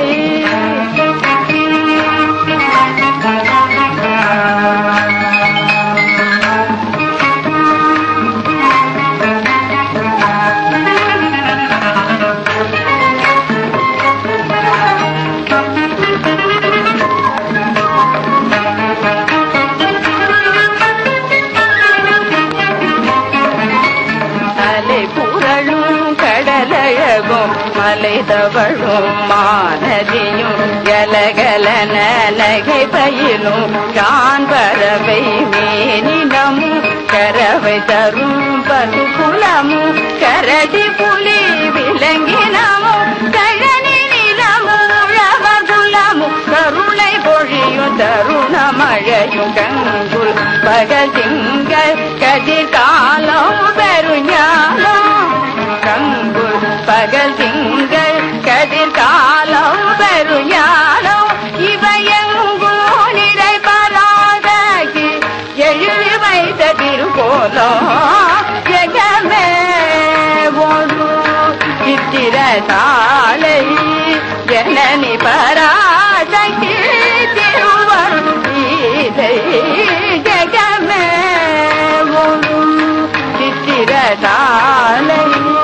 மலைதவழும் மானதியும் கலகலன நகை பயிலும் காண்பறவை மேனினமும் கரவை தரும் பசுகுலமும் கரடி புலி விலங்கினமும் கழனி நிலமும் உழவகுலமும் கருளை பொழியும் தருண மழையும் கங்குல் பகல் திங்கள் கதிர் காலம் பெருஞானம் கங்குல் பகல் திங்கள் கதிர் காலம் பெருஞானம் இவையெங்கோ நிறை பராதகி எழுதி வைத்த திருக்கோலம் ஜெகமே ஒரு சித்திரசாலை ஜனனி பராசக்தி திருவருளீலை ஜெகமே ஒரு சித்திரசாலை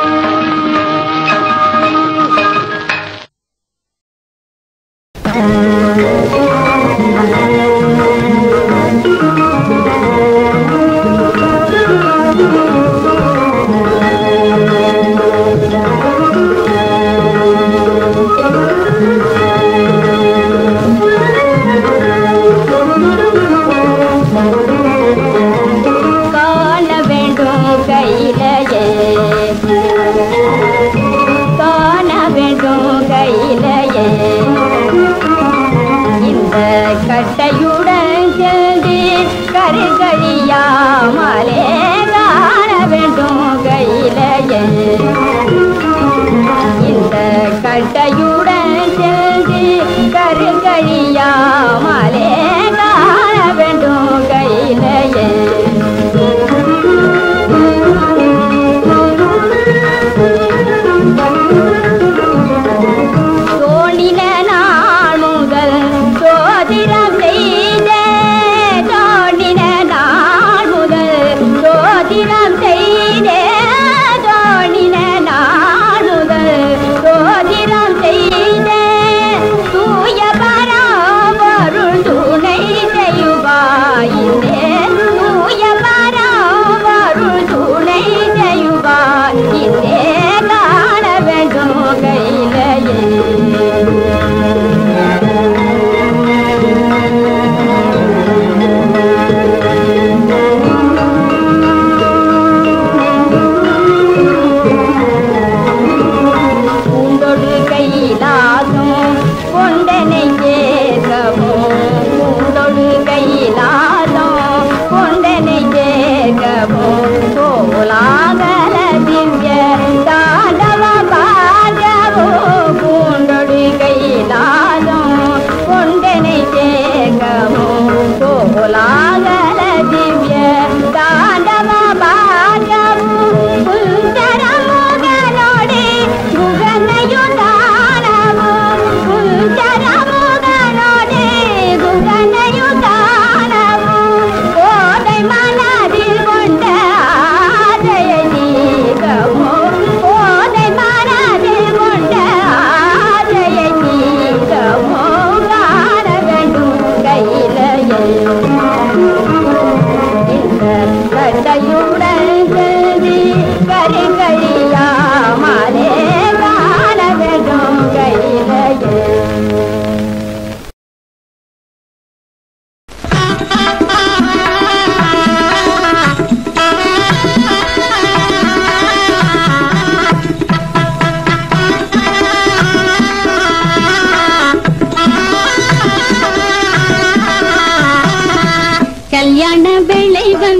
கட்டையுடன் சென்று கருகழியாமலே காண வேண்டும் கையிலையே இந்த கட்டையுடன் சென்று கருகழியாமலே காண வேண்டும் கையிலையே செய்தே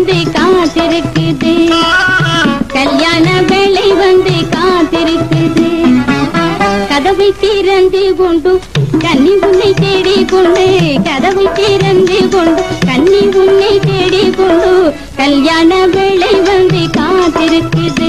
வந்து காத்திருக்குது, கல்யாண வேளை வந்து காத்திருக்குது. கதவை திறந்து கொண்டு கன்னி உன்னை தேடி கொண்டு, கதவை திறந்து கொண்டு கன்னி உன்னை தேடி கொண்டு, கல்யாண வேளை வந்து காத்திருக்குது.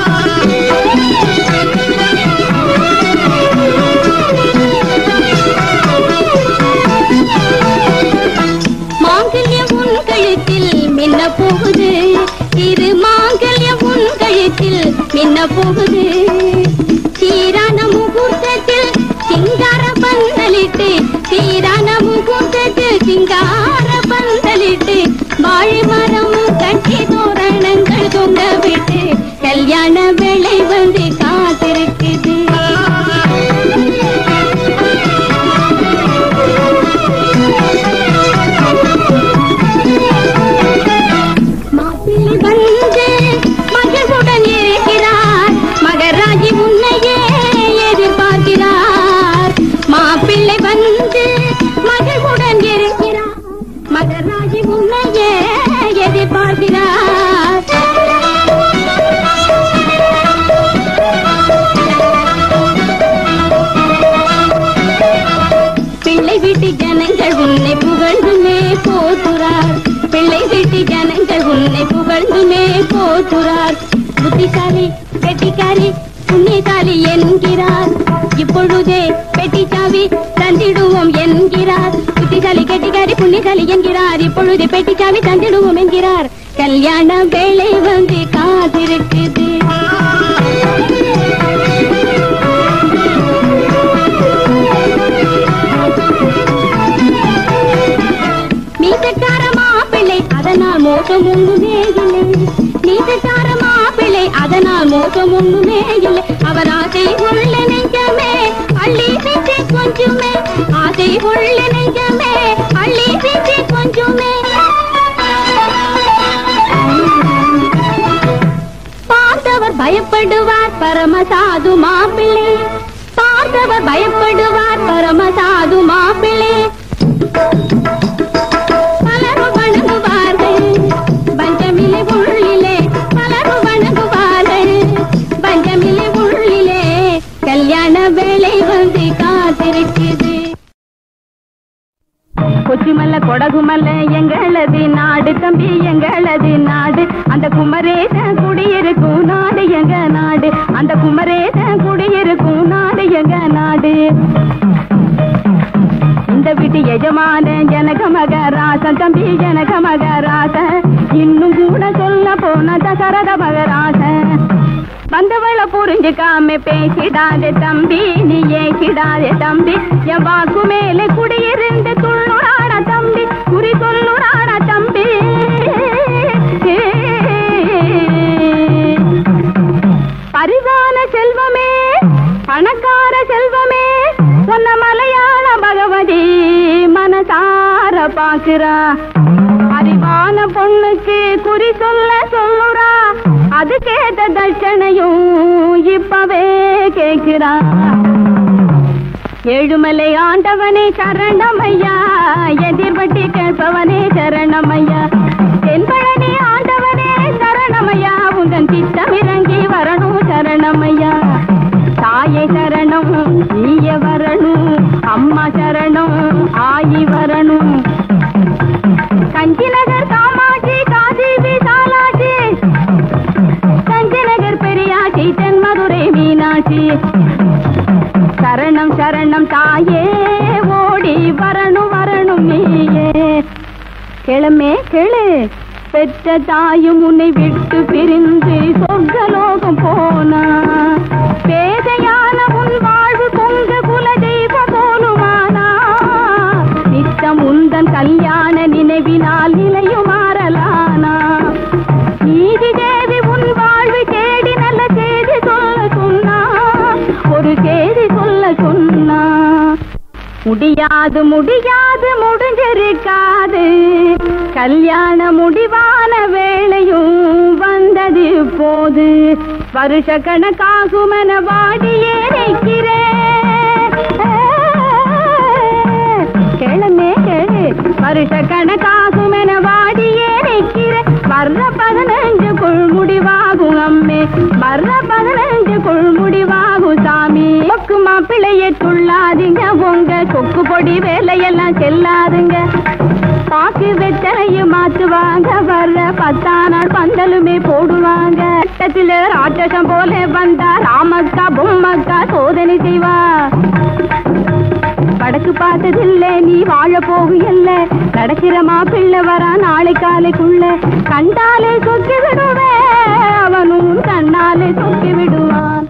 மாங்கல்யம் உன் கழுத்தில் மின்ன போகுது, இரு மாங்கல்யம் உன் கழுத்தில் மின்ன போகுது. சீரான முகூர்த்தத்தில் சிங்கார பந்தலிட்டு, சீரான முகூர்த்தத்தில் சிங்கார பந்தலிட்டு, வாழை மரம் கட்டி தோரணங்கள் தொங்க விட்டு, கல்யாண வேளை வந்து காத்திருக்குது. மாப்பிள்ளை வந்து மகளுடன் இருக்கிறார், மகராஜி உன்னையே எதிர்பார்க்கிறார். மாப்பிள்ளை வந்து மகளுடன் இருக்கிறார், மகராஜி உன்னையே எதிர்பார்க்கிறார். பிள்ளை வீட்டு ஜனங்கள் உன்னை புகழ்ந்துமே போற்றுறார், பிள்ளை வீட்டு ஜனங்கள் உன்னை புகழ்ந்துமே போற்றுறார். புத்திசாலி கெட்டிக்காரி புண்ணியசாலி என்கிறார், இப்பொழுதே பெட்டி சாவி தந்திடுவோம் என்கிறார். புத்திசாலி கெட்டிக்காரி புண்ணியசாலி என்கிறார், இப்பொழுதே பெட்டி சாவி தந்திடுவோம் என்கிறார். கல்யாண வேளை வந்து காத்திருக்குது. நீசக்கார மாப்பிள்ளை அதனால் மோசம் ஒன்றுமே இல்லை, நீசக்கார மாப்பிள்ளை அதனால் மோசம் ஒன்றுமே இல்லை. அவர் ஆசை உள்ள நெஞ்சமே அள்ளி வீசி கொஞ்சமே, ஆசை உள்ள நெஞ்சமே அள்ளி வீசி கொஞ்சமே. பார்த்தவர் பயப்படுவார் பரமசாது மாப்பிள்ளை, பார்த்தவர் பயப்படுவார் பரமசாது மாப்பிள்ளை. பலரும் வணங்குவார்கள் பஞ்சமிலே உள்ளிலே, பலரும் வணங்குவார்கள் பஞ்சமிலே உள்ளிலே, கல்யாண வேளை வந்து காத்திருக்குது. கொச்சிமல்ல கொடகுமல்ல எங்களது நாடு தம்பி எங்களது நாடு, அந்த குமரேச குடியிருக்கும் நாடு எங்க நாடு, அந்த குமரேச குடியிருக்கும் நாடு எங்க நாடு. இந்த வீட்டு எஜமான ஜனக மகராசன் தம்பி ஜனக மகராசன், இன்னும் கூட சொல்ல போன தசரத மகராசன். வந்தவள புரிஞ்சுக்காம பேசிடாதே தம்பி, நீ ஏசிடாதே தம்பி, என் வாக்கு மேலே குடியிருந்து துள்ளுறான தம்பி, குறி சொல்லுறான தம்பி. பரிதான செல்வமே பணக்கார செல்வமே சொன்ன மலையாள பகவதி மனசார பாக்குறா, அறிவான பொண்ணுக்கு குறி சொல்ல சொல்லுறா, அதுக்கேத்த தட்சணையும் இப்பவே கேட்கிறா. ஏழுமலை ஆண்டவனே சரணமையா, எதிர்பட்டி கேட்பவனே சரணமையா, தென்பழனி ஆண்டவனே சரணமையா, உந்தன் திட்டம் இறங்கி வரணும் சரணமையா. தாயை சரணம் நீய வரணும், அம்மா சரணம் ஆயி வரணும். கஞ்சி நகர் காமாட்சி காசி விசாலாட்சி, கஞ்சி நகர் பெரியாட்சி தென்மதுரை மீனாட்சி, சரணம் சரணம் தாயே ஓடி வரணும் வரணும் நீயே. கிளமே கிளு பெற்ற தாயும் உன்னை விட்டு பிரிந்து சொர்க்கலோகம் போனா, பேதையான உன் வாழ்வு பொங்க குல தெய்வம் போலுமானா, நித்தம் உந்தன் கல்யாண நினைவினால் நிலையும் மாறலானா. நீதி தேவி உன் வாழ்வு தேடி நல்ல செய்தி சொல்ல சொன்னா, ஒரு செய்தி சொல்ல சொன்னா. முடியாது முடியாது முடிஞ்சிருக்காது, கல்யாண முடிவான வேளையும் வந்தது போது, வருஷ கணக்காகுமென வாடியே நிற்கிறேன். கேளமே கேளு, வருஷ கணக்காகுமென வாடியே நிற்கிறேன், வர கொக்கு மாப்பிள்ளைய துள்ளாதுங்க உங்க கொக்கு பொடி வேலையெல்லாம் செல்லாதுங்க பாக்கு வெத்தனையும் மாத்துவாங்க வர்ற பத்தாம் நாள் பந்தலுமே போடுவாங்க கட்டத்துல ராட்சசம் போல வந்தா ராமக்கா பொம்மக்கா சோதனை செய்வா வடக்கு பார்த்ததில்ல நீ வாழ போகுயல்ல நடக்கிற மாப்பிள்ளை வரா நாளை காலைக்குள்ள கண்டாலே சொக்கி விடுவே அவனும் கண்ணாலே சொக்கி விடுவான்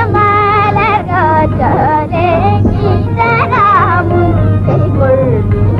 Thank you.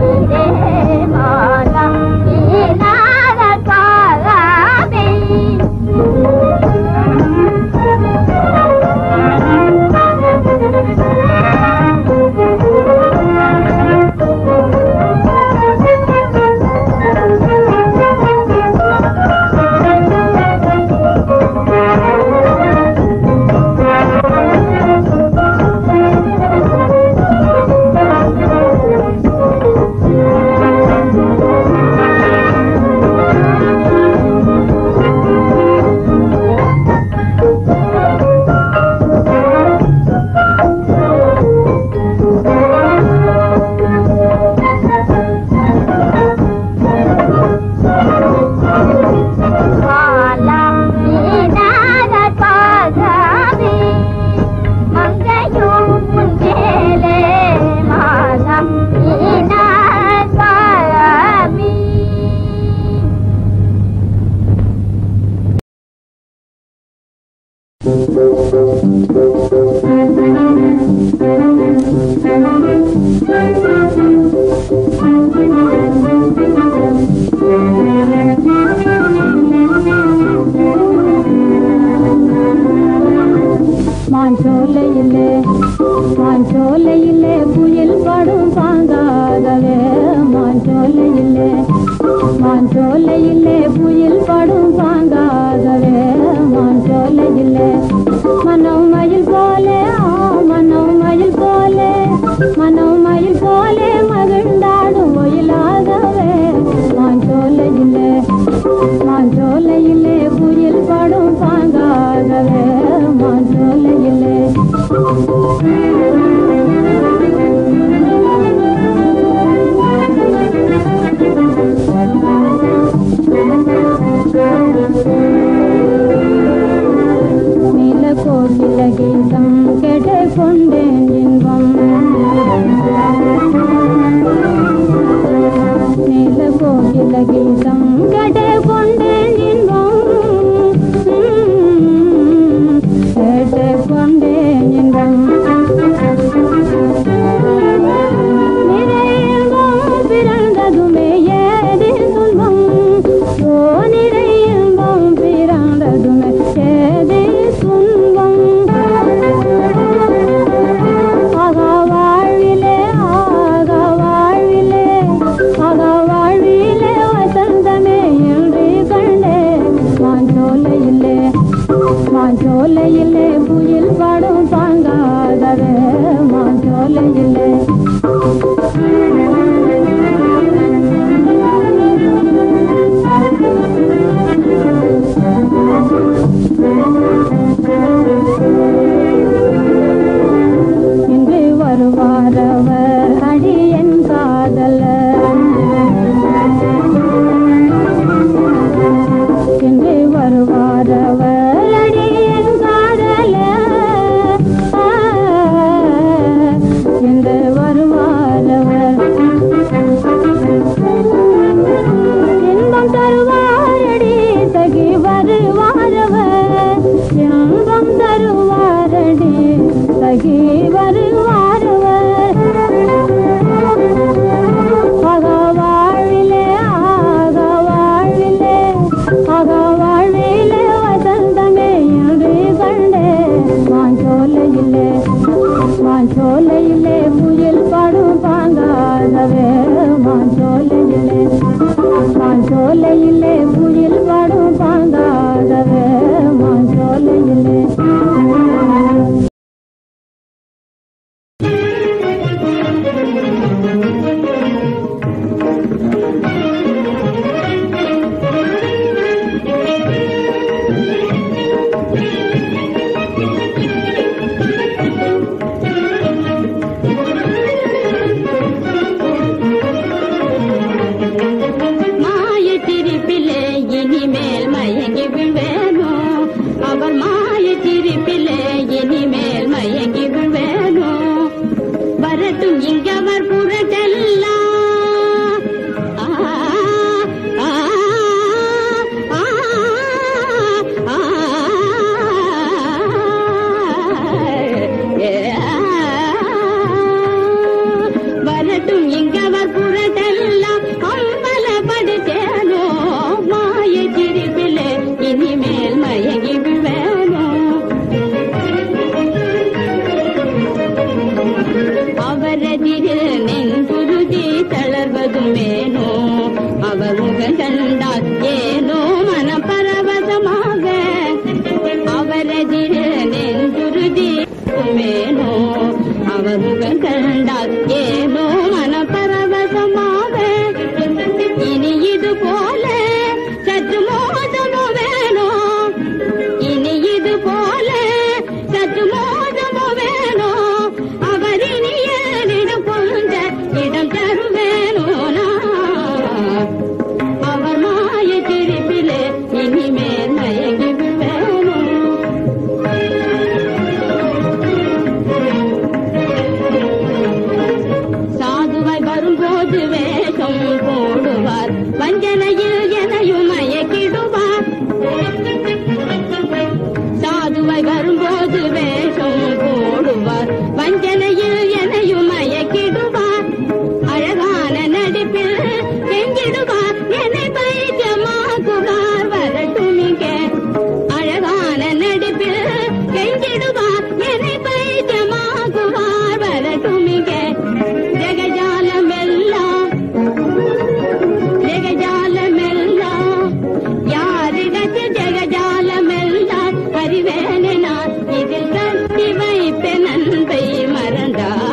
அறிவேன நான் இதில் கட்டி வைப்பேன் அன்பை மறந்தா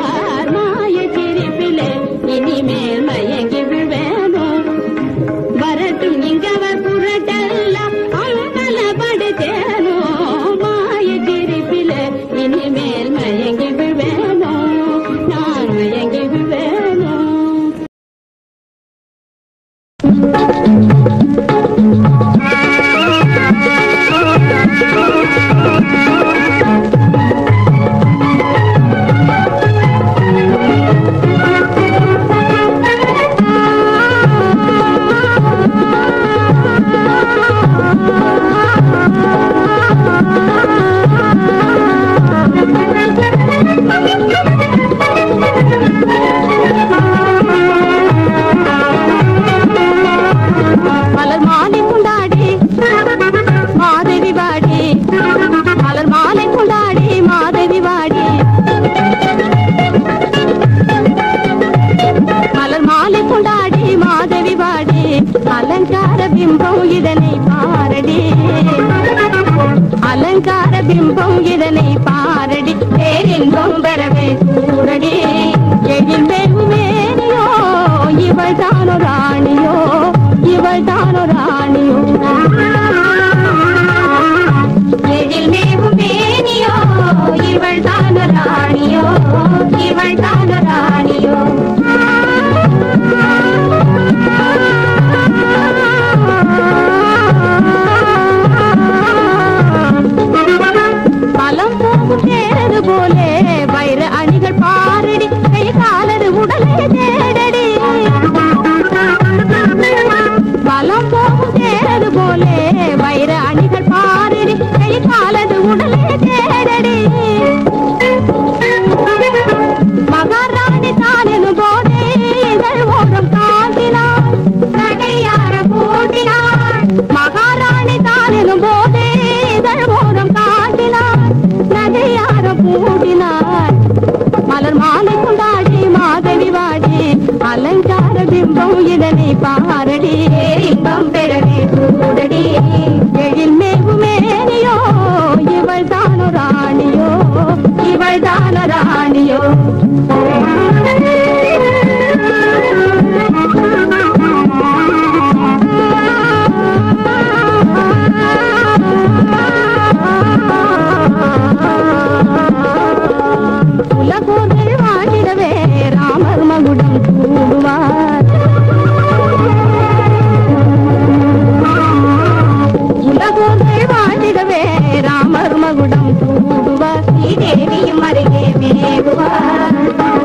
மலர் மாலை கொண்டாடி மாதவி வாடி, மலர் மாலை கொண்டாடி மாதவி வாடி, மலர் மாலை கொண்டாடி மாதவி வாடி, அலங்கார பிம்பம் இதனை பாரடி, அலங்கார பிம்பம் இதனை பாரடி, பேரின்பம் பெறவே சூரடி, எழில் மேனியோ இவள் தானோ ராணியோ, இவள் தானோ ராணியோ, எழில் மேவும் மேனியோ இவள் தானோ ராணியோ, இவள் தானோ ராணியோ. பலம் போகும் தேரது போலே வைர அணிகள் பாரடி, கை காலது உடலை தேடடி, பலம் போகும் தேரது போலே வைர அணிகள் பாரடி, கை காலது உடலை தேடடி, மகாராணி தானெனும் போதே இதழ் ஓரம் காட்டினாள், நகையார போட்டினாள், மகாராணி தானெனும் போதே இதழ் ஓரம் காட்டினாள், நகையார பூட்டினாள், மலர் மாலை கொண்டாடி மாதவி வாடி, அலங்கார பிம்பம் இதனை பாரடி, இன்பம் பெறவே சூடடி, எழில் மேவு மேனியோ இவள் தானோ ராணியோ, இவள் தானோ ராணியோ. உலகோர்கள் வாழிடவே ராமர் மகுடம் சூடுவார், உலகோர்கள் வாழிடவே ராமர் மகுடம் சூடுவார், ஸ்ரீதேவியும் அருகே மேவுவார்,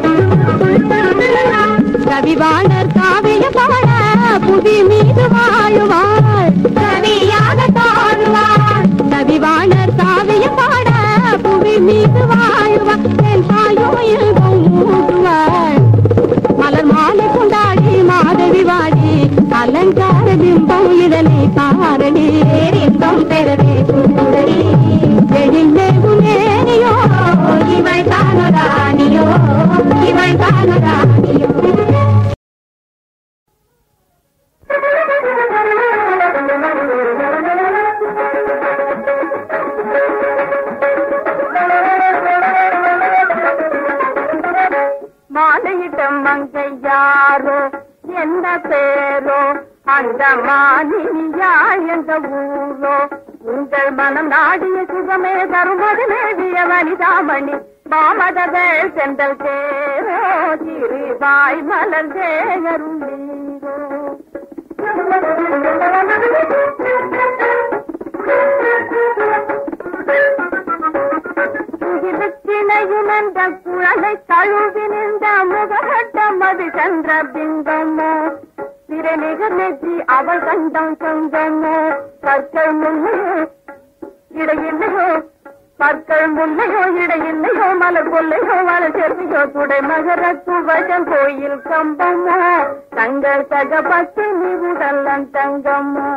ரவிவாணர் காவிய பாட புவி மீது வாழுவார், கவியாக தோன்றுவார், ரவிவாணர் காவிய பாட புவி மீது வாழ்வார், என் தாயோ இல்பம் ஊட்டுவார், மலர் மாலை கொண்டாடி மாதவி வாடி, அலங்கார பிம்பம் இதனை பாரடி, இன்பம் பெறவே சூடடி, எழில் மேவு மேனியோ இவள் தானோ ராணியோ, இவள் தானோ ராணியோ. மாலையிட்ட மங்கை யாரோ என்ன பேரோ, அந்த மாலினியா என்ற ஊரோ, உங்கள் மனம் நாடிய சுகமே தருமது மேவிய வனிதாமணி, மாமதகள் சென்றல் தேரோ, திருவாய் மலர்ந்தே அருளீரோ. கிணையும் என்ற குழலை தழுவி நின்ற முககட்டம் அது சந்திர பிம்பமோ, திரைநிகர் நெற்றி அவள் கண்டம் சொந்தமோ, பற்கள் முல்லையோ இடையில்லையோ, பற்கள் முல்லையோ இடையில்லையோ, மலர் கொல்லையோ மலர் செல்வியோ, துடை மகர குவஜம் கோயில் கம்பமோ, தங்கள் தக பத்து நிவுடல்லன் தங்கமோ.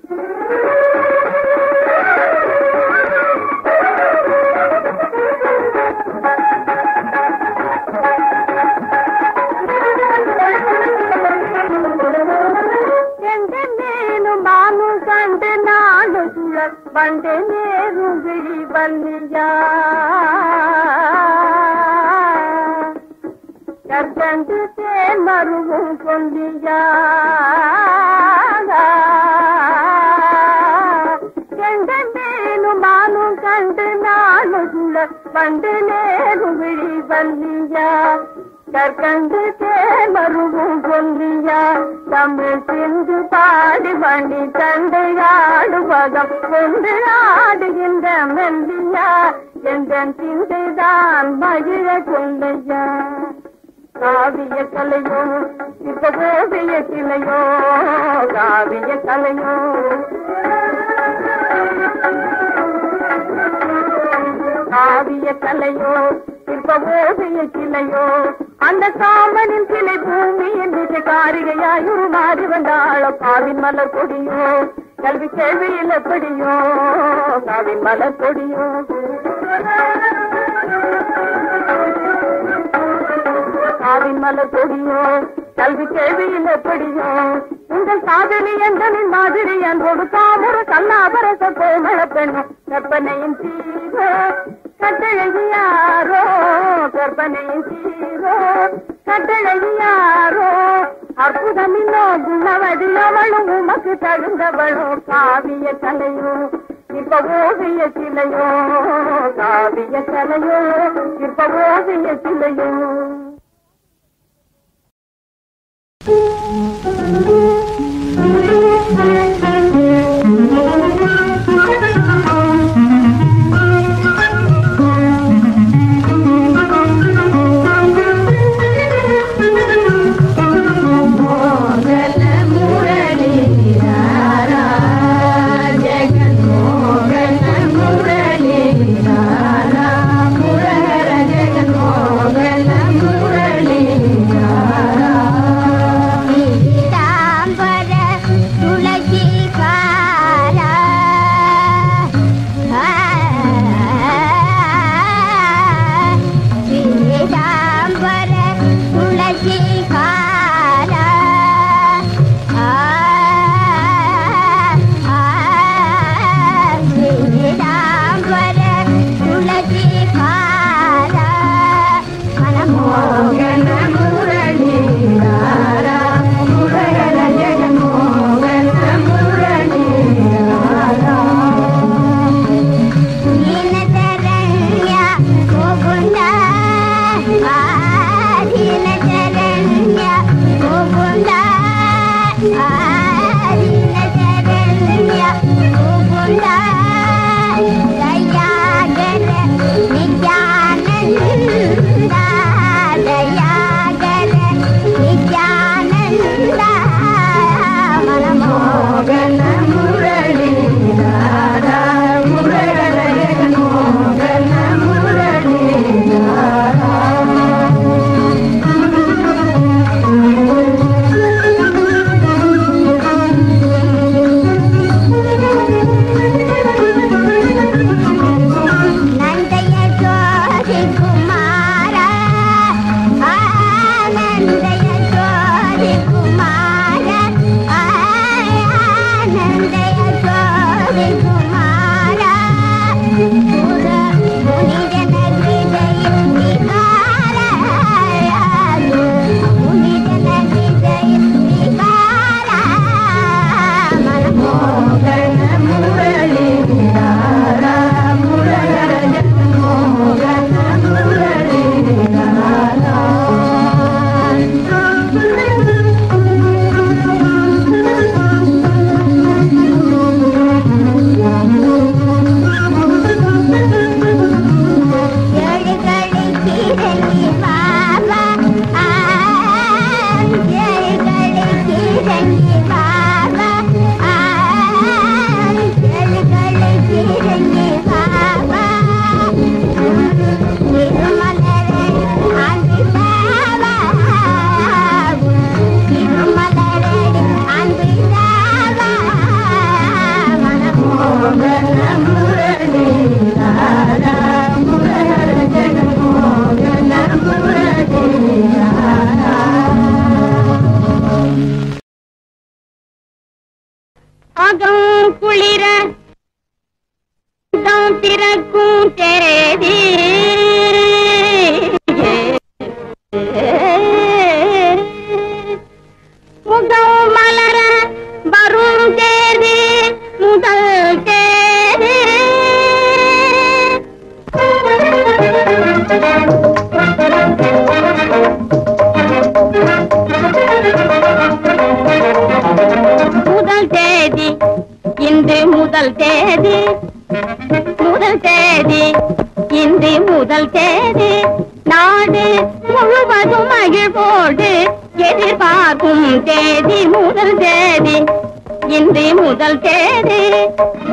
வண்டே நேரும் விழி வல்லியா, கற்கண்டு தேன் மருவும் கொல்லியா, கண்ட மேலும் மானும் கண்டு நானுள்ள வண்டு நேரும் விழி வல்லியா, கற்கண்டு தேன் மருவும் கொல்லியா, தமிழ் சிந்து பாடி வண்டி தண்டை ஆடுவதம் கொண்டு ஆடுகின்ற மெல்லியா, என்ற சிந்தைதான் மகிழ கொள்ளையா. காவிய கலையோ இப்ப கோவிய கிளையோ, காவிய கலையோ காவிய கலையோ இப்ப ஓவிய சிலையோ அந்த காமனின் சிலை பூமியின் மீது காரிகையாயுரு மாறி வந்தாளோ காவின் மலர் கொடியோ கல்வி கேள்வியில் எப்படியோ காவின் மலர் கொடியோ காவின் மலர் கொடியோ கல்வி கேள்வியில் எப்படியோ உங்கள் காதலி எங்களின் மாதிரி என்போடு தாமர கல்லாபரச கோமள பெண்ணும் கற்பனையின் தீரோ கட்டழகியாரோ கற்பனையின் தீரோ கட்டழகியாரோ அற்புதமில்லோ குணவதியவளும் உமக்கு தகுந்தவளோ காவிய கலையோ இப்ப ஓவிய சிலையோ காவிய கலையோ இப்ப ஓவிய சிலையோ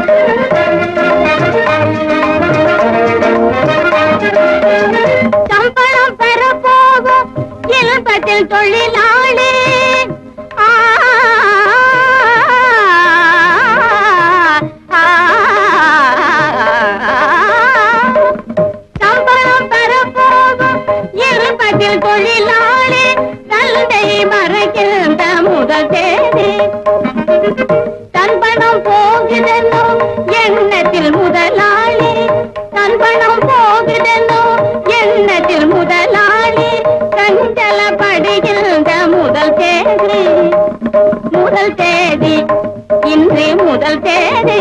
Some பதில் தொழிலாளி சம்பளம் பெறப்போகும் இருபதில் தொழிலாளி தந்தை மறைக்கின்ற முதல் தேதி தன் பணம் போகுதென்னோ எண்ணத்தில் முதலாளி தன் பணம் போகுதென்னோ எண்ணத்தில் முதலாளி சஞ்சலப்படுகின்ற முதல் தேதி முதல் தேதி இன்று முதல் தேதி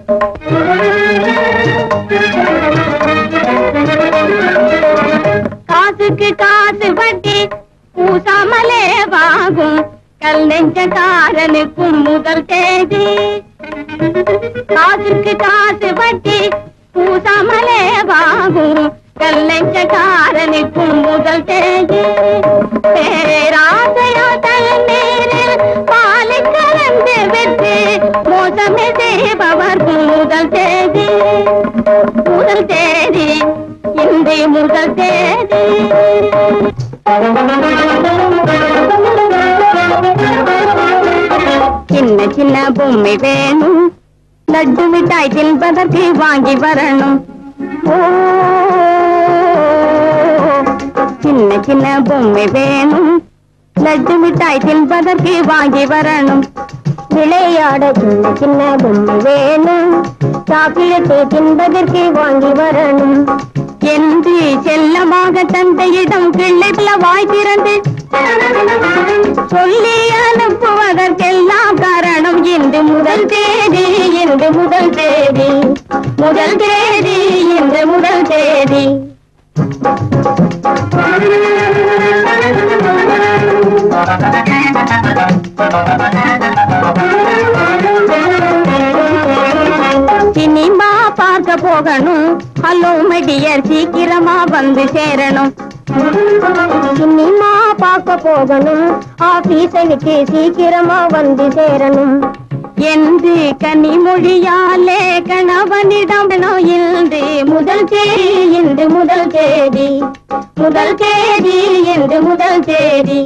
காசுக்கு காசு வட்டி பூசாமலே வாங்கும் கல் நெஞ்சக்காரனுக்கும் முதல் தேதி காசுக்கு காசு வட்டி பூசாமலே வாங்கும் கல் நெஞ்சக்காரனுக்கும் முதல் தேதி பேராசையா தண்ணீரில் பாலை கலந்து விட்டு மோசமே செய்பவர்க்கும் முதல் தேதி முதல் தேதி இன்று முதல் தேதி சின்ன சின்ன பொம்மை வேணும் லட்டு மிட்டாய் தின்பதற்கு வாங்கி வரணும் சின்ன சின்ன பொம்மை வேணும் லட்டு மிட்டாய் தின்பதற்கு வாங்கி வரணும் விளையாட சின்ன சின்ன பொம்மை வேணும் சாக்லேட்டை தின்பதற்கு வாங்கி வரணும் என்று செல்லமாக தந்தையிடம் கிள்ளைல வாய் திறந்து சொல்லி அனுப்புவதற்கெல்லாம் காரணம் இன்று முதல் தேதி இன்று முதல் தேதி முதல் தேதி இன்று முதல் தேதி சினிமா பார்க்க போகணும் ஹலோ மைடியர் சீக்கிரமா வந்து சேரணும் சினிமா பார்க்க போகணும் ஆபீஸை விட்டு சீக்கிரமா வந்து சேரணும் என்று கனிமொழியாலே கணவனிடம் இன்று முதல் தேதி இன்று முதல் தேதி முதல் தேதி இன்று முதல் தேதி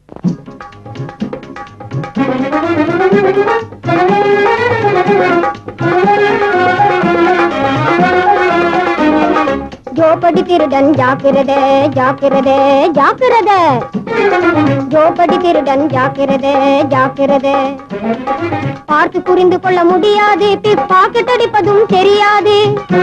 ஜோபடி திருடன் ஜாக்கிரதே ஜாக்கிரதே ஜாக்கிரதே ஜோபடி திருடன் ஜாக்கிரதே ஜாக்கிரதே பார்த்து புரிந்து கொள்ள முடியாது பாக்கெட் அடிப்பதும் தெரியாது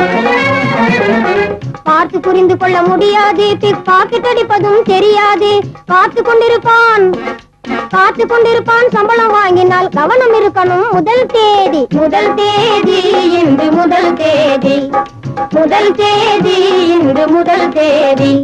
பார்த்து புரிந்து கொள்ள முடியாது பாக்கெட் அடிப்பதும் தெரியாது பார்த்து கொண்டிருப்பான் காத்து கொண்டிருப்பான் சம்பளம் வாங்கினால் கவனம் இருக்கணும் முதல் தேதி முதல் தேதி இன்று முதல் தேதி முதல் தேதி இன்று முதல் தேதி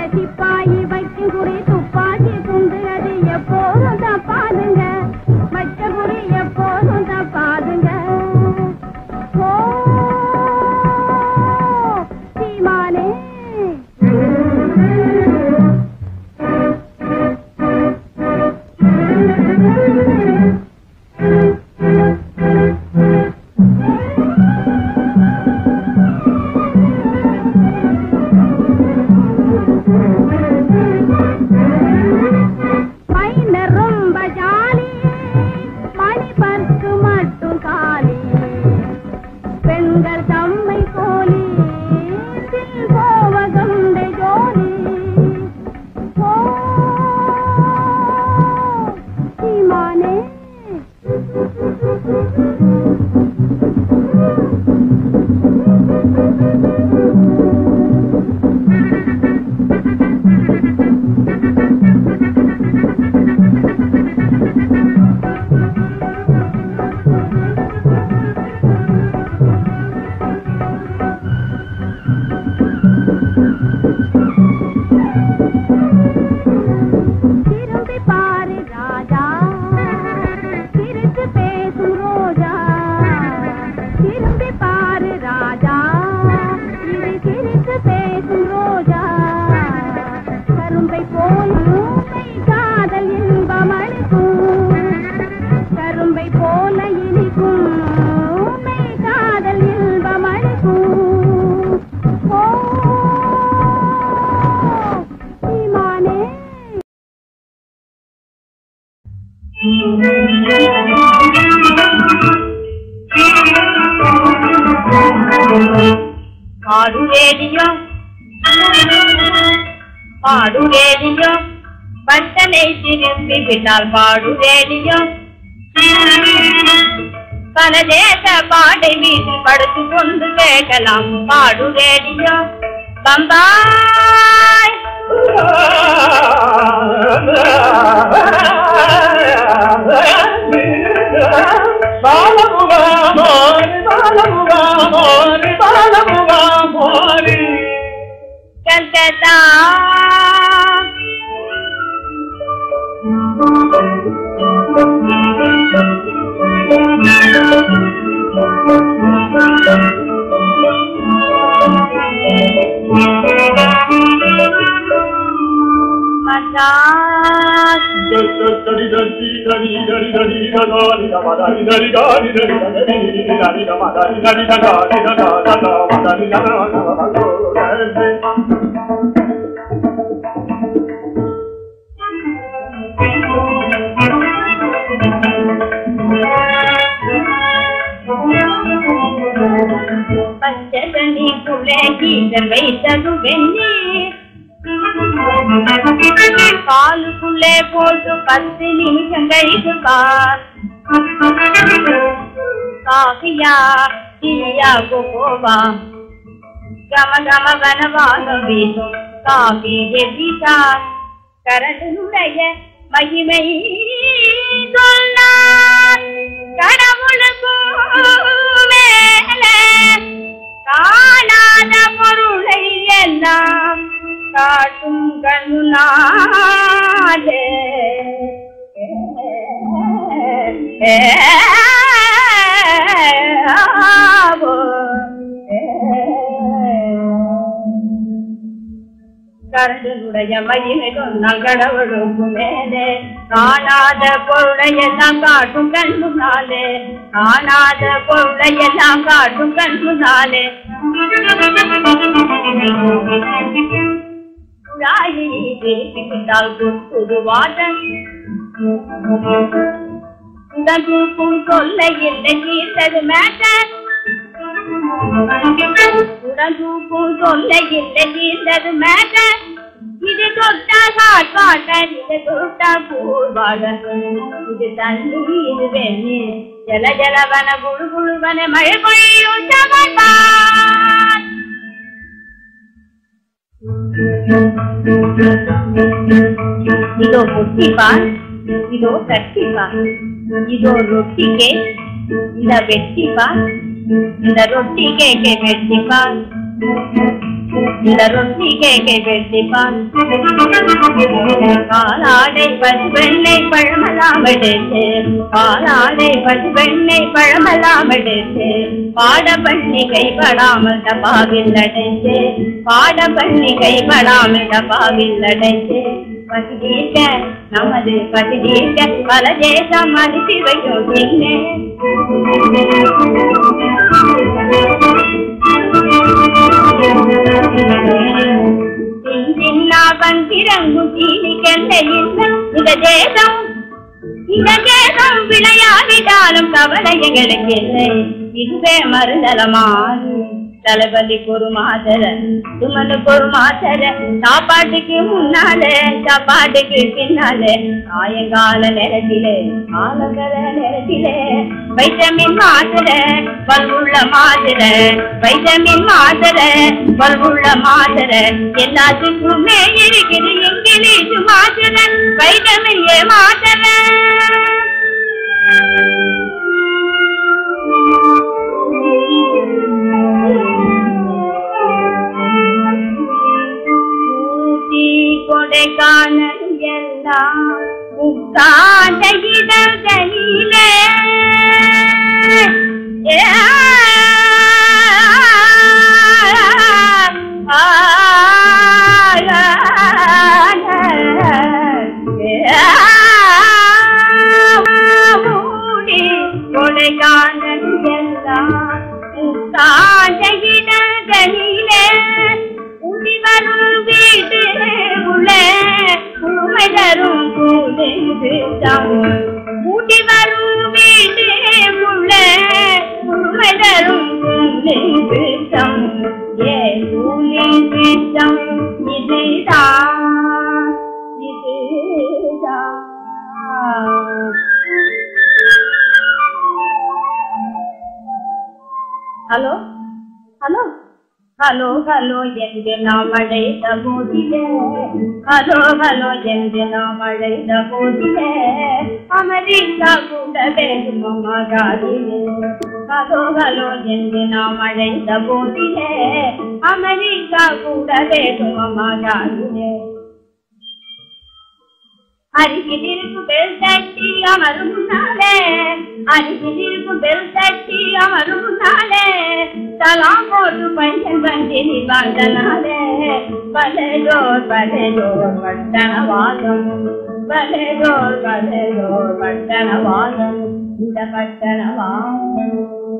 சிப்பாயி வைக்கு குறி துப்பாக்கி குண்டு அது எப்போதும் தப்பாதுங்க வச்ச குறி எப்போதும் தப்பாதுங்க ஓ சீமானே பாடுவேலியோ பாடுவேலியோ பட்டனை திரும்பி விட்டால் பாடுவேலியோ பல தேச பாடை வீசி படுத்து கொண்டு கேட்கலாம் பாடுவேலியோ பம்பாய் கல்கத்தா பச்சதனி குளே கீழர் வைத்தது வெந்நீர் காலுக்குள்ளே போட்டு பத்து நிமிஷம் கழித்து பார் காஃபியா டீயா கோவா கம கம கனவான வீசும் காஃபி எதிர்த்தார் கரடனுடைய மகிமை சொன்னார் கடவுளுக்கும் மேலே காணாத பொருளை எல்லாம் காட்டும் கண்ணுனாலே கரடனுடைய மகிமை சொன்னால் கடவுளுக்கு மேலே காணாத பொருளை எல்லாம் காட்டும் கண்ணுனாலே காணாத பொருளை எல்லாம் காட்டும் கண்ணுனாலே குழாயை பேசிவிட்டால் புதுவாதம் உடம்புக்கும் சொல்ல இல்லை தீர்த்தது மேட்டர் உடம்புக்கும் சொல்ல இல்லை தீர்த்தது மேட்டர் இது தொட்டா சாட்பாட்டன் இது தொட்டா பூர்வாகன் இது தண்ணி இது வெண்ணி ஜல ஜலவன குழு குழுவன மழை பொழியும் சமர்பான் இதோ முட்டிப்பான் இதோ தட்டிப்பான் இதோ ரொட்டிக்கே இந்த வெட்டிப்பான் இந்த ரொட்டிக்கே வெட்டிப்பான் இந்த ரொட்டிகை வெட்டிப்பான் காலாடை பசுவெண்ணை பழமெல்லாம் எடுத்து காலாடை பசுவெண்ணை பழமெல்லாம் எடுத்து பாட பண்ணி கைப்படாமல் டப்பாவில் அடைந்து பாட பண்ணி கைப்படாமல் டப்பாவில் அடைந்து பசிதீர்க்க நமது பசிதீர்க்க பல தேசம் அனுப்பி வைக்கும் சின்ன பந்திரங்கு தீனிக்கெல்ல இந்த தேசம் இந்த தேசம் விளையாடினாலும் கவலை எங்களுக்கு இல்லை இதுவே மறுதலமாறு தளபதிக்கு ஒரு மாதர சுமனுக்கு ஒரு மாதர சாப்பாட்டுக்கு முன்னாலே சாப்பாட்டுக்கு பின்னாலே சாயங்கால நேரத்திலே காலங்கர நேரத்திலே வைட்டமின் மாத்திர பல்வுள்ள மாத்திர வைட்டமின் மாத்திர பல்வுள்ள மாத்திர எல்லாத்துக்குமே இருக்குது இங்கிலீஷ் மாத்திர வைட்டமின் ஏ மாத்திர கொடைக்கானல் எல்லாம் உட்கார்ந்த இடங்களிலே கொடைக்கானல் எல்லாம் உட்கார்ந்த இடங்களிலே உடிவரும் வீட்டு உள்ளே உமைதரும் ஊட்டி வரும் வீட்டு உள்ளே உமைதரும் ஏ பித்தம் இதுதான் இதுதான் ஹலோ ஹலோ ஹலோ ஹலோ என்று நாம் அழைத்த போதிலே ஹலோ ஹலோ என்று நாம் அழைத்த போதிலே அமெரிக்கா கூட வேண்டுமா காதிலே ஹலோ ஹலோ என்று நாம் அழைத்த போதிலே அமெரிக்கா கூட வேண்டுமா காதிலே அருகிலிருக்கும் பெல் தட்டி அமரும் முன்னாலே அருகிலிருக்கும் பெல் தட்டி அமரும் முன்னாலே தலாம் போட்டு பஞ்சன் பஞ்சினி வாழ்ந்தனாலே பலதோர் பலதோர் பட்டணவாதம் பலதோர் பலதோர் பட்டணவாதம் இந்த பட்டணவாதம்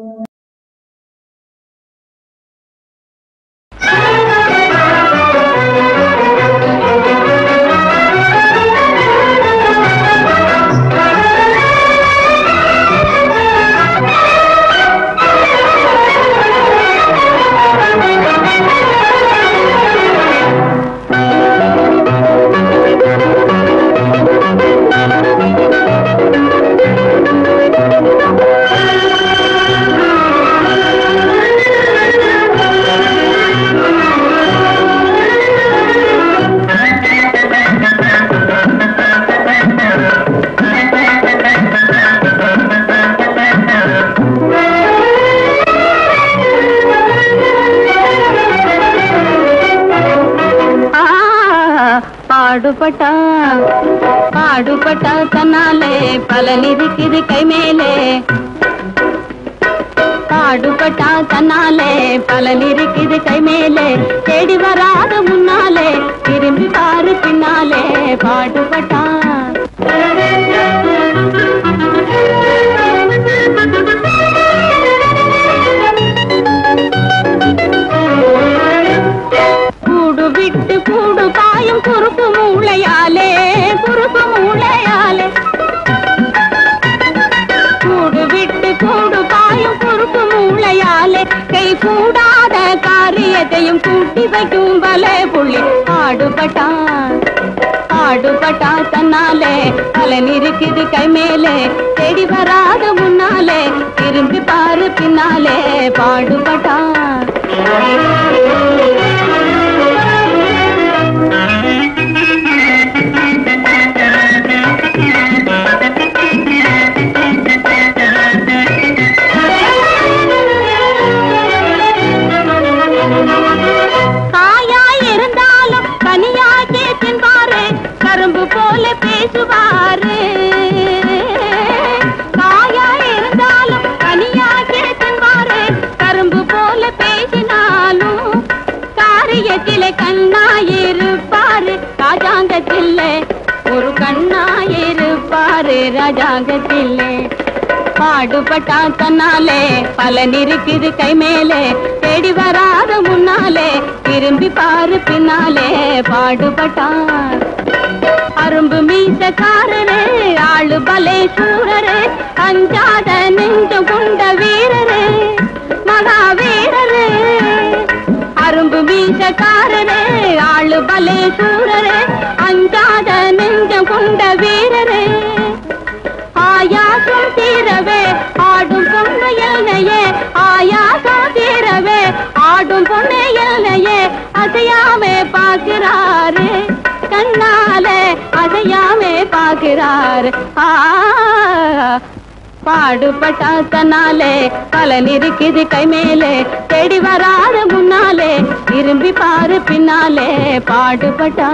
பாடுபட்டா பாடுபட்டா தன்னாலே பலன் இருக்குது கை மேலே பாடுபட்டா தன்னாலே பலன் இருக்குது கை மேலே தேடி வராத முன்னாலே திரும்பி பாரு பின்னாலே பாடுபட்டா கூடு விட்டு கூடு பாயும் குறுக்கு மூளையாலே குறுக்கு மூளையாலே கூடு விட்டு கூடு பாயும் குறுக்கு மூளையாலே கை கூடாத காரியத்தையும் கூட்டி வைக்கும் பலே புள்ளி பாடுபட்டான் பாடுபட்டா தன்னாலே பலன் இருக்குது கை மேலே தேடி வராத முன்னாலே திரும்பி பாரு பின்னாலே பாடுபட்டான் பேசுவாரு. காயா இருந்தாலும் கனியாக தன்வாரு. கரும்பு போல பேசினாலும் காரியத்திலே கண்ணாயிருப்பாரு. ராஜாங்கத்திலே ஒரு கண்ணாயிருப்பாரு. ராஜாங்கத்திலே பாடுபட்டா தன்னாலே பலன் இருக்குது கை மேலே. தேடி வராத முன்னாலே திரும்பி பாரு பின்னாலே. பாடுபட்டார் அரும்பு மீசக்காரரு. ஆளு பலே சூரரு. அஞ்சாத நெஞ்சம் கொண்ட வீரரு. மகாவீரரு. அரும்பு மீசக்காரரு. ஆளு பலே சூரரு. அஞ்சாத நெஞ்சம் கொண்ட வீரரு. ஆயாசம் தீரவே ஆடும் பொண்ணு எல்லையே. ஆயாசம் தீரவே ஆடும் பொண்ணு எல்லையே. அசையாமே பார்க்கிறாரு கண்ணாலே. அசையாமே பார்க்கிறாரு. ஆ பாடுபட்டா தன்னாலே பலன் இருக்குது கை மேலே. தேடி வராத முன்னாலே திரும்பி பாரு பின்னாலே. பாடுபட்டா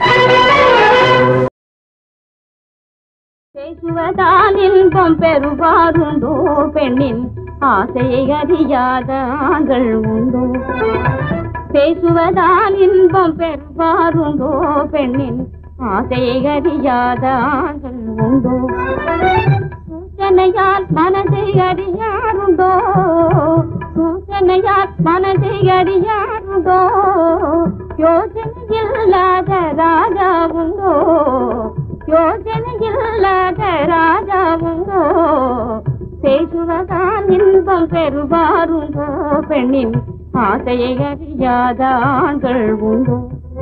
பேசுவதால் இன்பம் பெறுவாருண்டோ. பெண்ணின் ஆசையை அறியாத ஆண்கள் உண்டோ. பேசுவதால் இன்பம் பெறுவாருண்டோ. பெண்ணின் ஆசையை அறியாத ஆண்கள் உண்டோ. சூசனையால் மனதை அறியாருண்டோ. சூசனையால் மனதை அறியாருண்டோ. யோசனை இல்லாத ராஜா உண்டோ. யோசனை இல்லாத ராஜா உண்டோ. பேசுவதால் இன்பம் பெறுவாருண்டோ. பெண்ணின் ஆசையை அறியாத ஆண்கள் உண்டோ.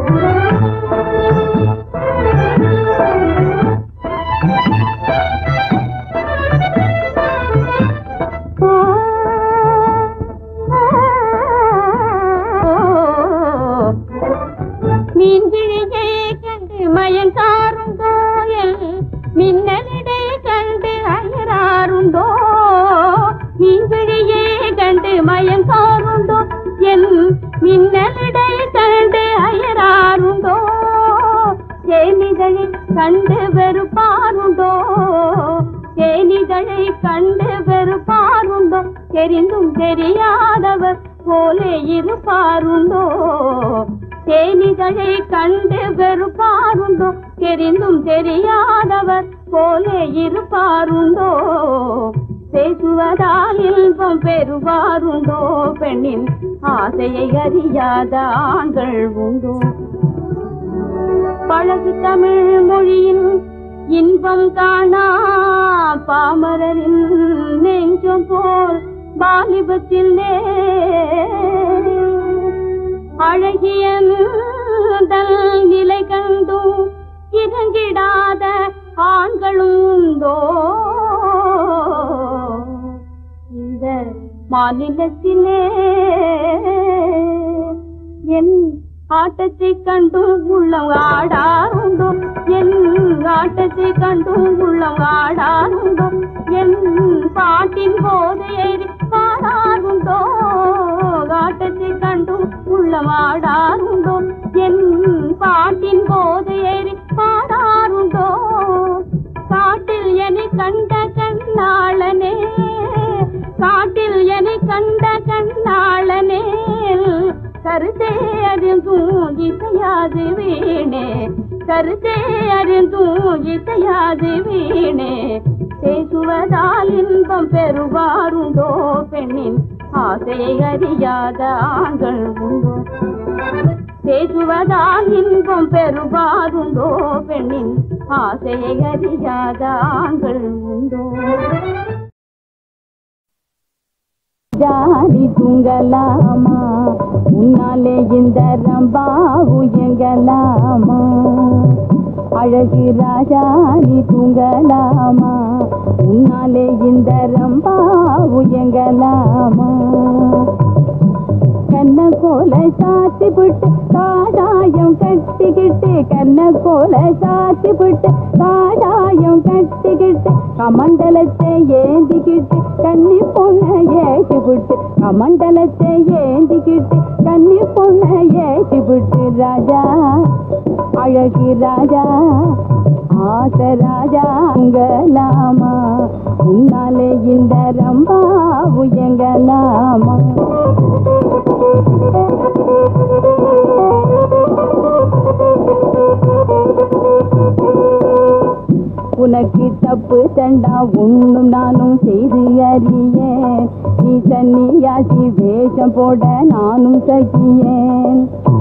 மீன் விழியை கண்டு மயன் சாருண்டோ. மின்னலிடை கண்டு அயராருண்டோ. மீன் விழியை கண்டு மயன் சாருண்டோ. என் மின்னலிடை கண்டு அயராருண்டோ. தேனிதழை கண்டு வெறுப்பாருண்டோ. தேனிதழை கண்டு வெறுப்பாருண்டோ. தெரிந்தும் தெரியாதவர் போலே இருப்பாருண்டோ. தேனிதழை கண்டு வெறுப்பாருண்டோ. தெரிந்தும் தெரியாதவர் போலே இருப்பாருண்டோ. பேசுவதால் இன்பம் பெறுவாருண்டோ. பெண்ணின் ஆசையை அறியாத ஆண்கள் உண்டோ. பழகு தமிழ் மொழியின் இன்பம் காணா பாமரரின் நெஞ்சம் போல் வாலிபத்திலே அழகிய நிலை கண்டும் இறங்கிடாத ஆண்களும் உண்டோ. இந்த மாநிலத்திலே என் ஆட்டத்தை கண்டும் உள்ளம் ஆடாருண்டோ. என் ஆட்டத்தை கண்டும் உள்ளம் ஆடாருண்டோ. என் பாட்டின் போதையேறி பாடாருண்டோ. ஆட்டத்தை கண்டும் உள்ளம் ஆடாருண்டோ. என் பாட்டின் போதையேறி பாடாருண்டோ. காட்டில் என்னை கண்ட கண்ணாளனே. காட்டில் என்னை கண்ட கண்ணாளனே. கருத்தே அறிந்தும் இசையாது வீணே. கருத்தே அறிந்தும் இசையாது வீணே. பேசுவதால் இன்பம் பெறுவாருண்டோ. பெண்ணின் ஆசையை அறியாத ஆண்கள் உண்டோ. பேசுவதால் இன்பம் பெறுவாருண்டோ. பெண்ணின் ஆசையை அறியாத ஆண்கள் உண்டோ. ஜாதி தூங்கலாமா உன்னாலே இந்த ரம்பாவு எங்கலாமா. அழகு ராஜா நீ தூங்கலாமா உன்னாலே இந்த ரம்பாவு எங்கலாமா. கண்ண கோல சாத்தி விட்டு காடாயம் கட்டிக்கிட்டு. கண்ண கோல சாத்தி விட்டு காடாயம் கட்டிக்கிட்டு. கமண்டலத்தை ஏந்திக்கிட்டு கன்னி பொண்ண ஏற்றி விட்டு. கமண்டலத்தை ஏந்திக்கிட்டு கன்னி பொண்ண ஏற்றி விட்டு. ராஜா அழகு ராஜா ஆச ராஜா உங்கலாமா உன்னாலே இந்த ரம்பா உயங்கலாமா உனக்கு தப்பு தண்டா ஒன்னும் நானும் செய்து அறியேன் நீ சன்னியாசி வேஷம் போட நானும் சகியேன்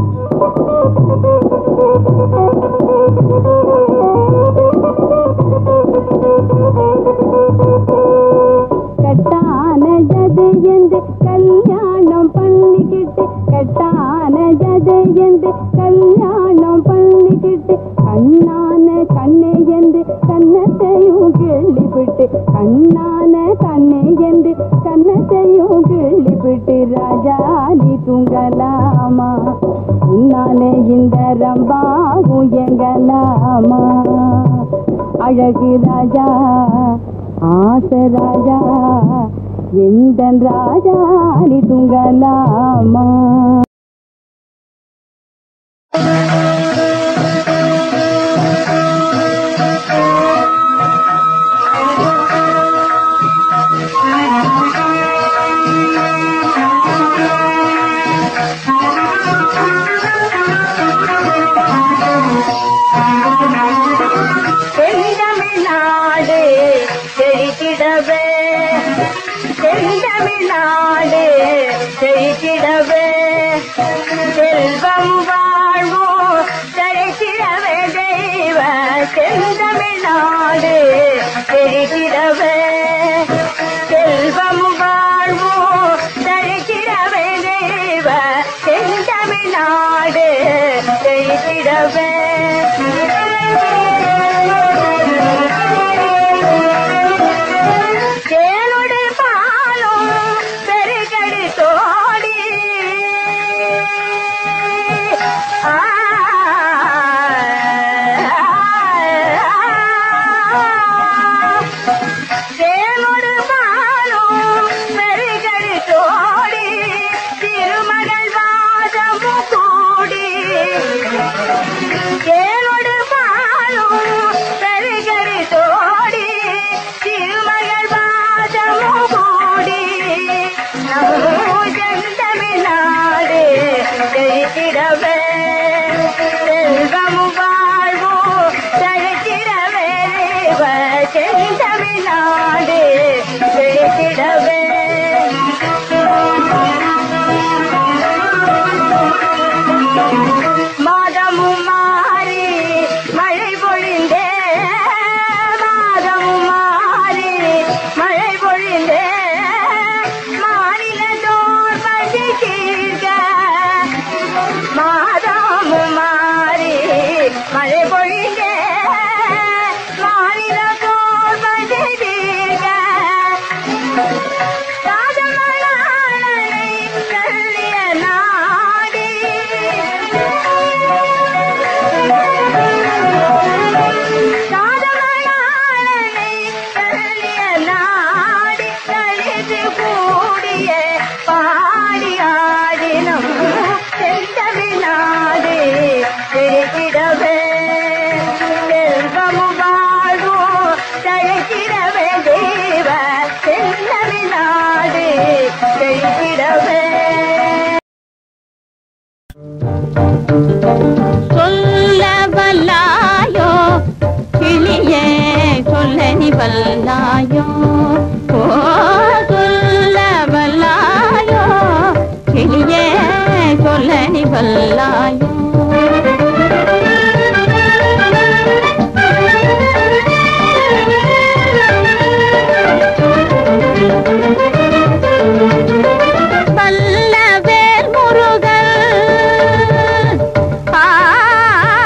கட்டான ஜது என்று கல்யாணம் பண்ணிக்கிட்டு கட்டான ஜது என்று கல்யாணம் பண்ணிக்கிட்டு கண்ணான கண்ணே என்று கண்ணத்தையும் கேள்விப்பட்டு கண்ணான கண்ணே என்று கண்ணத்தையும் கேள்விப்பட்டு ராஜா நீ தூங்கலாமா உன்னாலே இந்த ரம்பாவும் எங்கலாமா அழகு ராஜா ஆச ராஜா எந்த ராஜா நீ தூங்கலாமா செந்தமிழ்நாடு செழித்திடவே செந்தமிழ்நாடு செழித்திடவே செல்வம் வாழ்வோம் செழித்திடவே தெய்வ செந்தமிழ்நாடு செழித்திடவே செல்வம் வாழ்வோம் செழித்திடவே தெய்வ செந்தமிழ்நாடு செழித்திடவே தேனோடு பாலும் பெருகடி தோடி தேனோடு பாலும் பெருகடி தோடி திருமகள் வாதமும் கூடி தேனோடு பாலும் பெருகடி தோடி திருமகள் வாதமும் கூடி நமோ செந்தமிழ்நாடு செழித்திடவே செல்வமும் வாழ்வோம் செழித்திடவே செந்தமிழ்நாடு செழித்திடவே மாதமும் மாறி மழை பொழிந்தே மாதமும் மாறி மழை பொழிந்தே மாநிலத்தோர் பசி தீர்க்க மாதமும் மாறி மழை பொழிந்தே மாநிலத்தோர் பசி தீர்க்க காதமலாளனை தள்ளிய நாடி காதமலாளனை தள்ளிய நாடி தளித்து கூடிய பாடி ஆடினம் செந்தமிழ்நாடு செழித்திடவே செல்வமும் வாழ்வோம் செழித்திடவே தேவ செந்தமிழ்நாடு செழித்திடவே சொல்ல வல்லாயோ கிளியே சொல்ல நீ வல்லாயோ ஓ சொல்ல வல்லாயோ கிளியே சொல்ல நீ வல்லாயோ வல்லவேல் முருகன் ஆ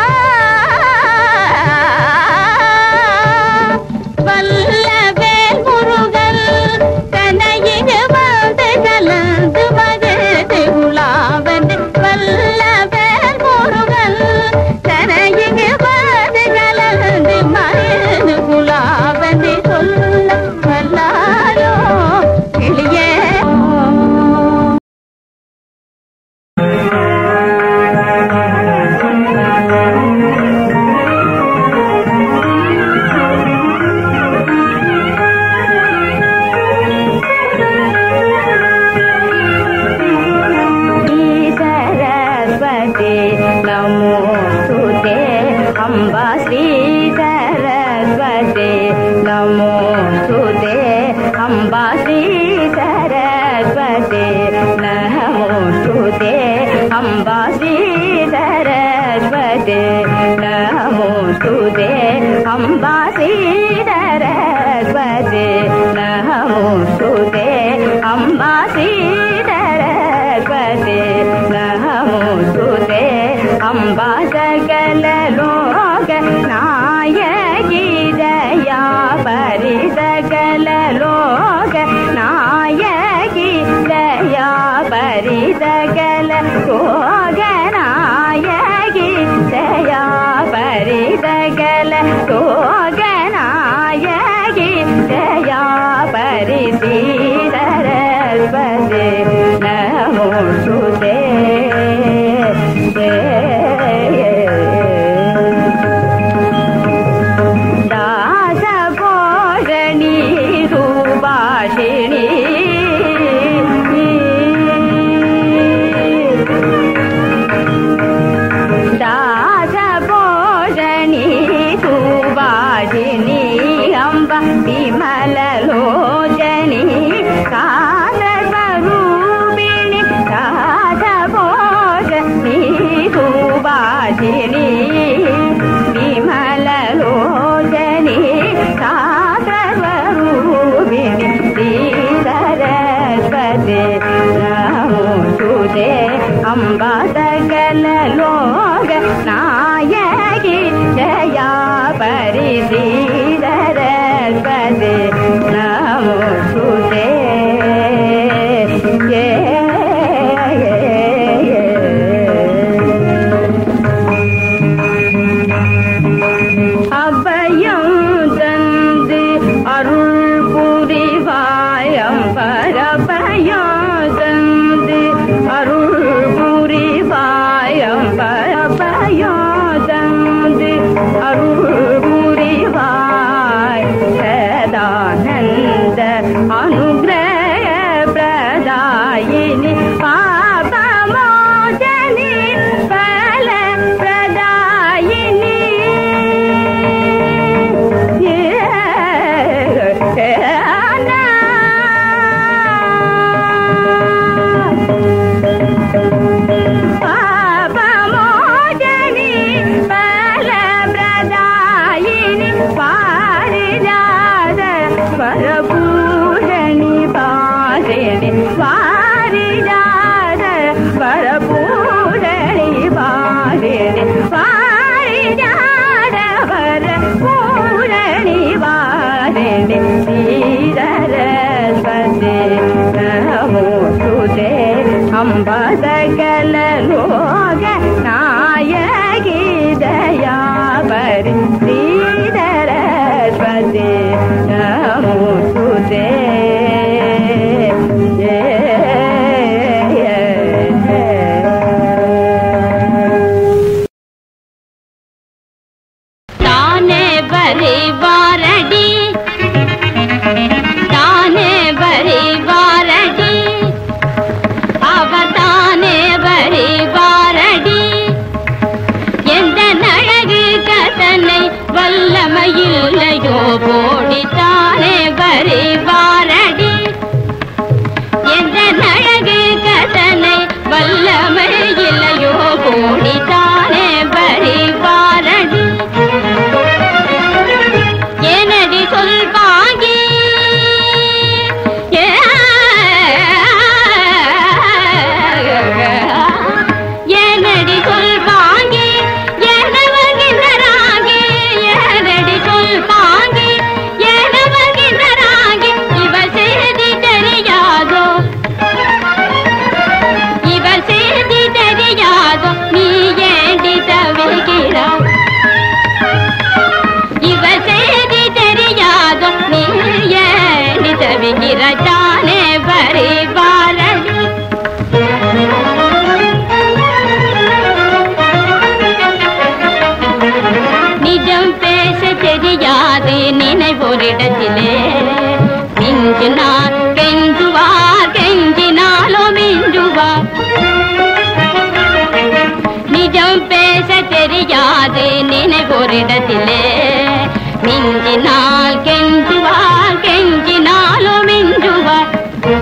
अम्बा श्री सरस्वती नमोस्तुते अम्बा श्री सरस्वती नमोस्तुते अम्बा श्री सरस्वती नमोस्तुते अम्बा श्री सरस्वती नमोस्तुते अम्बा श्री सरस्वती नमोस्तुते अम्बा सकल लोक नायकी दया परि सकल लोक नायकी दया परि सकल लोक नायकी दया परि सकल लोक नायकी दया परि सरस्वती नमोस्तुते दास पोषणी सुभाषिणी दास पोषणी सुभाषिणी अम्ब विमल लोचनी कालस्वरूपिणी दास पोषणी सुभाषिणी विमल लोचनी कालस्वरूपिणी श्री सरस्वती नमोस्तुते अम्बा सकल लोक नायकी जया परि श्री सरस्वती नमोस्तुते அபயம் தந்து அருள் புரிவாயம் பரபயம் தந்து அருள் புரிவாயம் பரபயம் தந்து அருள் புரிவாய் சதானந்த அனுகிரக பிரதாயினி பாபமோசனி பல பிரதாயினி பாபமோசனி பல பிரதாயினி பாரிஜாத பரபூஷணி பாரிணி பாரிஜாத பரபூஷணி பாரிணி பாரிஜாத பரபூஷணி பாரிணி ஸ்ரீ सरस्वती नमोस्तुते अम्बा सकल लोक नायकी दया परि श्री सरस्वती नमोस्तुते ताने बरी बारडी ताने बरी बारडी அவதானே வரி பாரடி எந்த நழகு கதனை வல்லமையில்லையோ போடித்தானே வரி பாரடி எந்த நழகு கதனை வல்லமையில்லையோ போடித்தானே வரி பாரடி எனடி சொல்வாங்கி என்னடி சொல்வாங்கி என்னவகின்றராகி என்னடி சொல்வாங்கி என்னவகின்றராகி இவ தானே ஓரிடத்திலே மிஞ்சினால் கெஞ்சுவார் கெஞ்சினாலும் மிஞ்சுவார்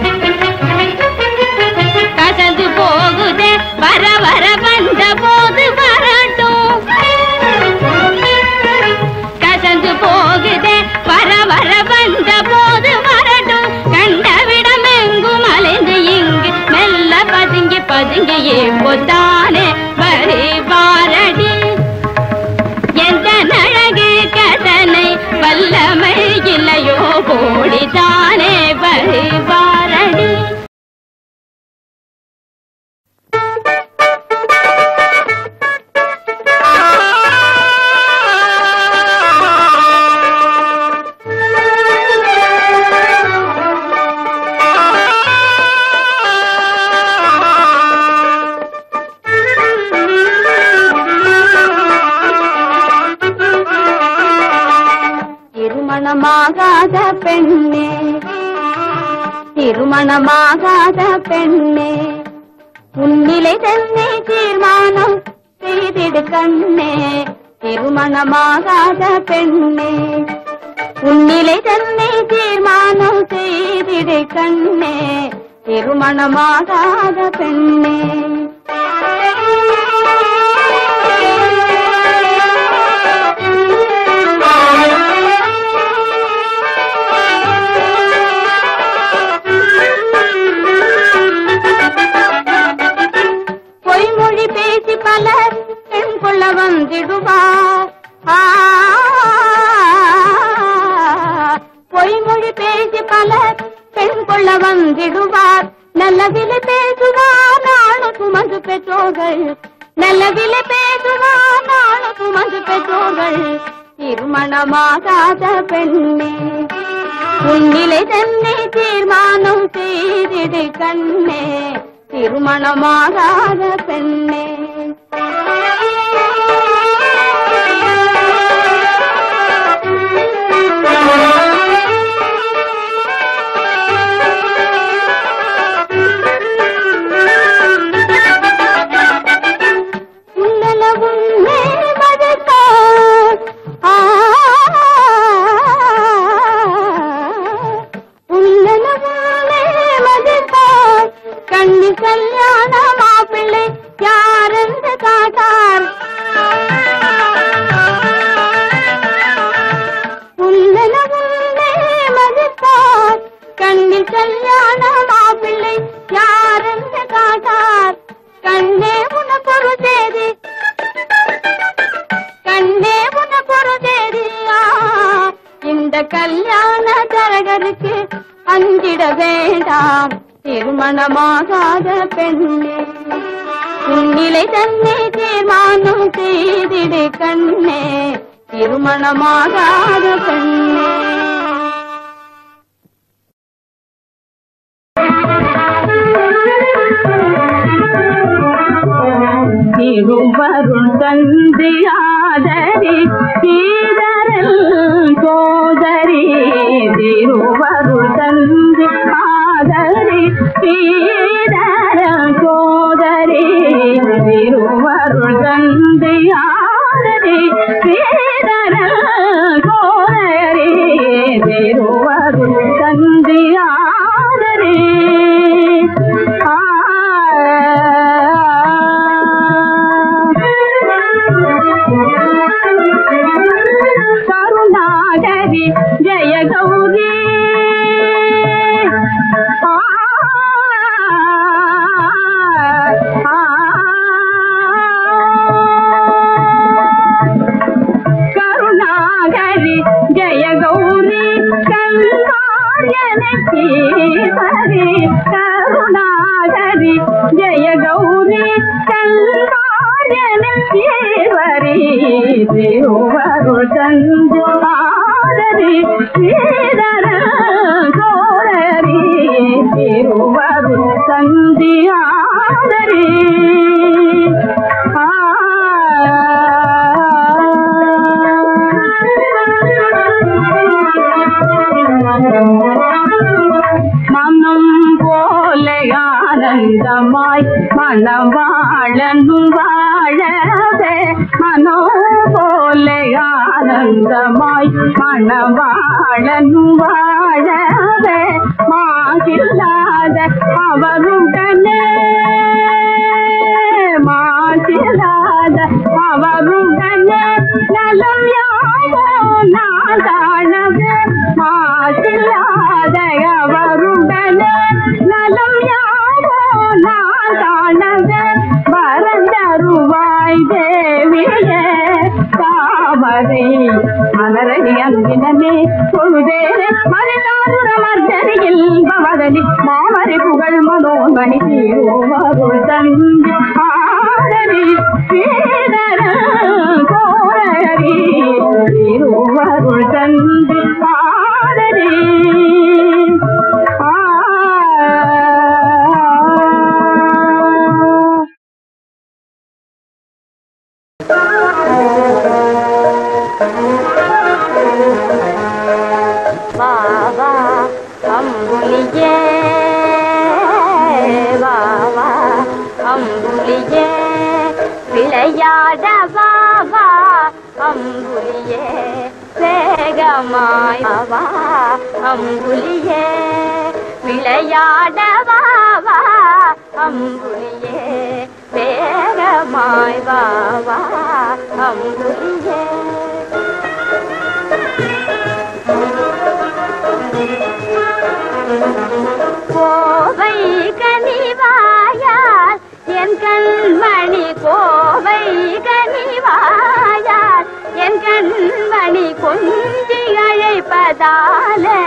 கசந்து போகுதே வர வர வந்த போது வரட்டும் கசந்து போகுதே வர வர வந்த போது வரட்டும் கண்டவிடம் எங்கும் அலைந்து இங்கு மெல்ல பதுங்கி பதுங்கி இப்போதானே வரி பாரடி எந்த அழகு கதனை வல்லமை இல்லையோ போடிதானே வரி பாரடி திருமணமாகாத பெண்ணே திருமணமாகாத பெண்ணே உன்னிலை தன்னை தீர்மானம் செய்திடு கண்ணே திருமணமாகாத பெண்ணே உன்னிலை தன்னை தீர்மானம் செய்திடு கண்ணே திருமணமாகாத பெண்ணே பொய்மொழி பேசி பலர் பெண் கொள்ள வந்திடுவார் பொய்மொழி பேசி பலர் பெண் கொள்ள வந்திடுவார் நல்லவிலை பேசுவார் நானும் சுமந்து பெற்றோர்கள் நல்லவிலை பேசுவார் நானும் சுமந்து பெற்றோர்கள் திருமணமாகாத பெண்ணே உன்னிலை தன்னை தீர்மானம் செய்திடு கண்ணே திருமணமாகாத பெண்ணே கண்ணி கல்யாண மாப்பிள்ளை யாரென்று காட்டார் உள்ளனவுள்ளே மதிப்பார் கண்ணில் கல்யாண மாப்பிள்ளை யாரென்று காட்டார் கண்ணே உனக்கொரு தேதி கண்ணே உனக்கொரு தேதியா இந்த கல்யாண தரகருக்கு அஞ்சிட வேண்டாம் திருமணமாகாத பெண்ணே உன்னிலை தன்னை தீர்மானம் செய்திடு கண்ணே திருமணமாகாத பெண்ணே திருவருள் தந்தியாதரி சீதரல் சோதரி திருவருள் தந்தி ஆதரி சீதரல் சோதரி திருவருள் தந்தியாதரி சீதரல் சோதரி திருவருள் தந்தியாதரி கருணாகரி ஜய கௌரி கருணாகரி ஜய கௌரி கல்வாரியனீஸ்வரி கருணாகரி ஜய கௌரி கல்வாரியனீஸ்வரி திருவருள் தந்தியாதரி சீதரல் சோதரி திருவருள் தந்தியாதரி மனம் போல ஆனந்தமாய் மனம் வாழனும் வாழவே மனோ போல ஆனந்தமாய் மணவாழன் வாழவே மாசில்லாத அவருடனே மாசில்லாத அவருடனே நலம் யாவோ நான் காணவே மாசில்லாத அவருடனே நலம் யாவோ நான் காணவே வரந்தருவாய் தேவியே தாமரை மலரடி அந்தினே பொழுதேனே மனிதாருர மர்தனியில் பவதனி மாமரை புகழ் மனோன்மணி தீரோவருள் தந்தி ஆடரி சீதர கோரரி தீரோவருள் தந்தி ஆடரி வாவா அம்புலியே வாவா அம்புலியே விளையாட வாவா அம்புலியே வேகமாய் வாவா அம்புலியே விளையாட வாவா அம்புலியே வேகமாய் வாவா அம்புலியே கோவை கனிவாயால் என் கண்மணி கோவை கனிவாயால் என் கண்மணி கொஞ்சி அழைப்பதாலே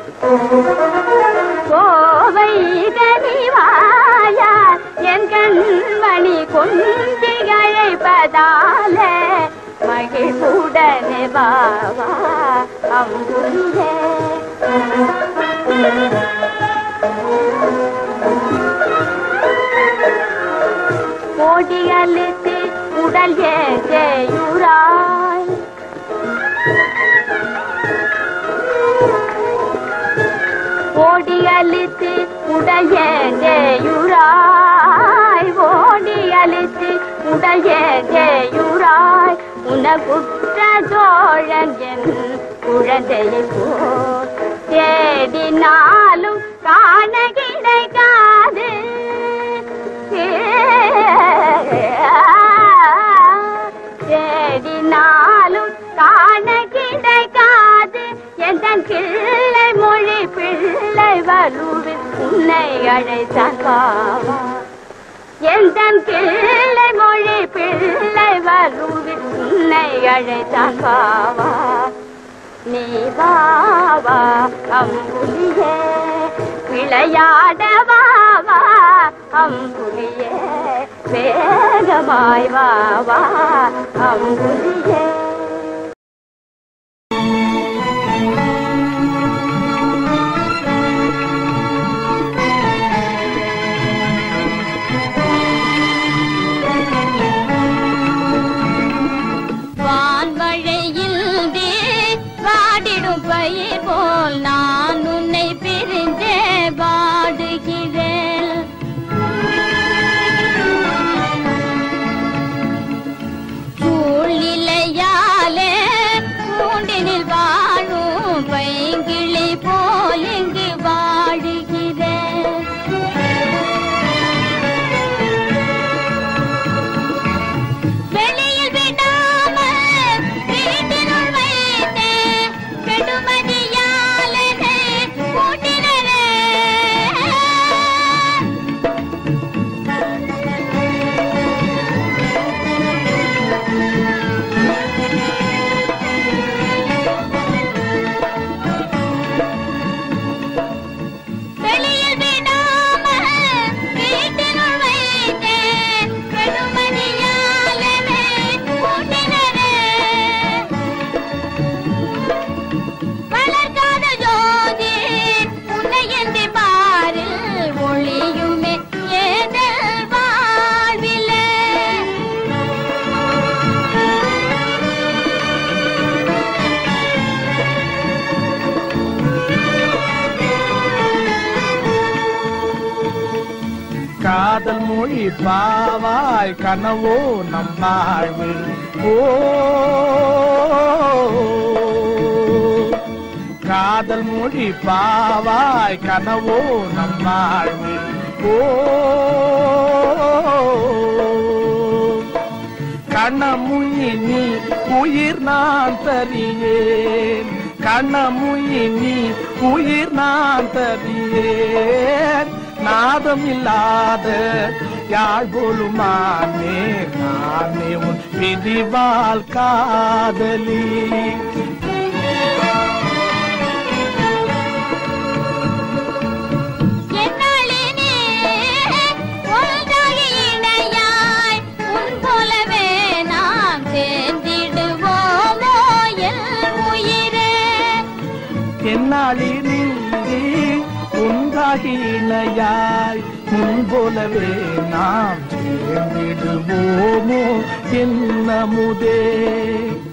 கோவை கனிவாயால் என் கண்மணி கொஞ்சி அழைப்பதாலே மகிழ்வுடனே வாவா அம்புலியே கோடிகளுக்கு உடல் ஏழையுராய் கோடிகளுக்கு உடல் ஏழையுராய் ஓடியலுக்கு உடல் ஏழையுராய் உனக்குற்ற தோழன் என் குழந்தையை போல் தேடினாலும் காண கிடைக்காது தேடினாலும் காண கிடைக்காது என் கிள்ளை மொழி பிள்ளை வலுவில் உன்னை அழைத்தான் வாவா என் கிள்ளை மொழி பிள்ளை வலுவில் உன்னை அழைத்தான் வாவா நீ வாவா அம்புலியே விளையாட வாவா அம்புலியே வேகமாய் வாவா அம்புலியே பயிர் போல் நான் உன்னை பிரிந்தே வாடுகிறேன் சூழ்நிலையாலே பூண்டினில் வாழும் பைங்கிளி போல் இங்கு வாடுகிறேன் வெளியில் விடாமல் வீட்டினுள் வைத்தேன் கெடுமதியாலனை கூட்டினரே வெளியில் விடாமல் வீட்டினுள் வைத்தேன் கெடுமதியாலனை கூட்டினரே வளர்க்காத ஜோதி உன்னை எந்தி பாரில் ஒளியுமே ஏதல் வாழ்விலே காதல் மொழி பாவாய் கனவோ நம் வாழ்வில் ஓ காதல் மொழி பாவாய் கனவோ நம்மாழ்வு ஓ கண்ணமுயினி உயிர் நான் தரியேன் கண்ணமுயினி உயிர் நான் தரியேன் நாதம் இல்லாத யாழ் போலுமானே நானே உன் விதிவால் காதலி என்னாளினி உண்டாகி இணையாய் முன்போலவே நாம் சேர்ந்திடுவோமோ என்னமுதே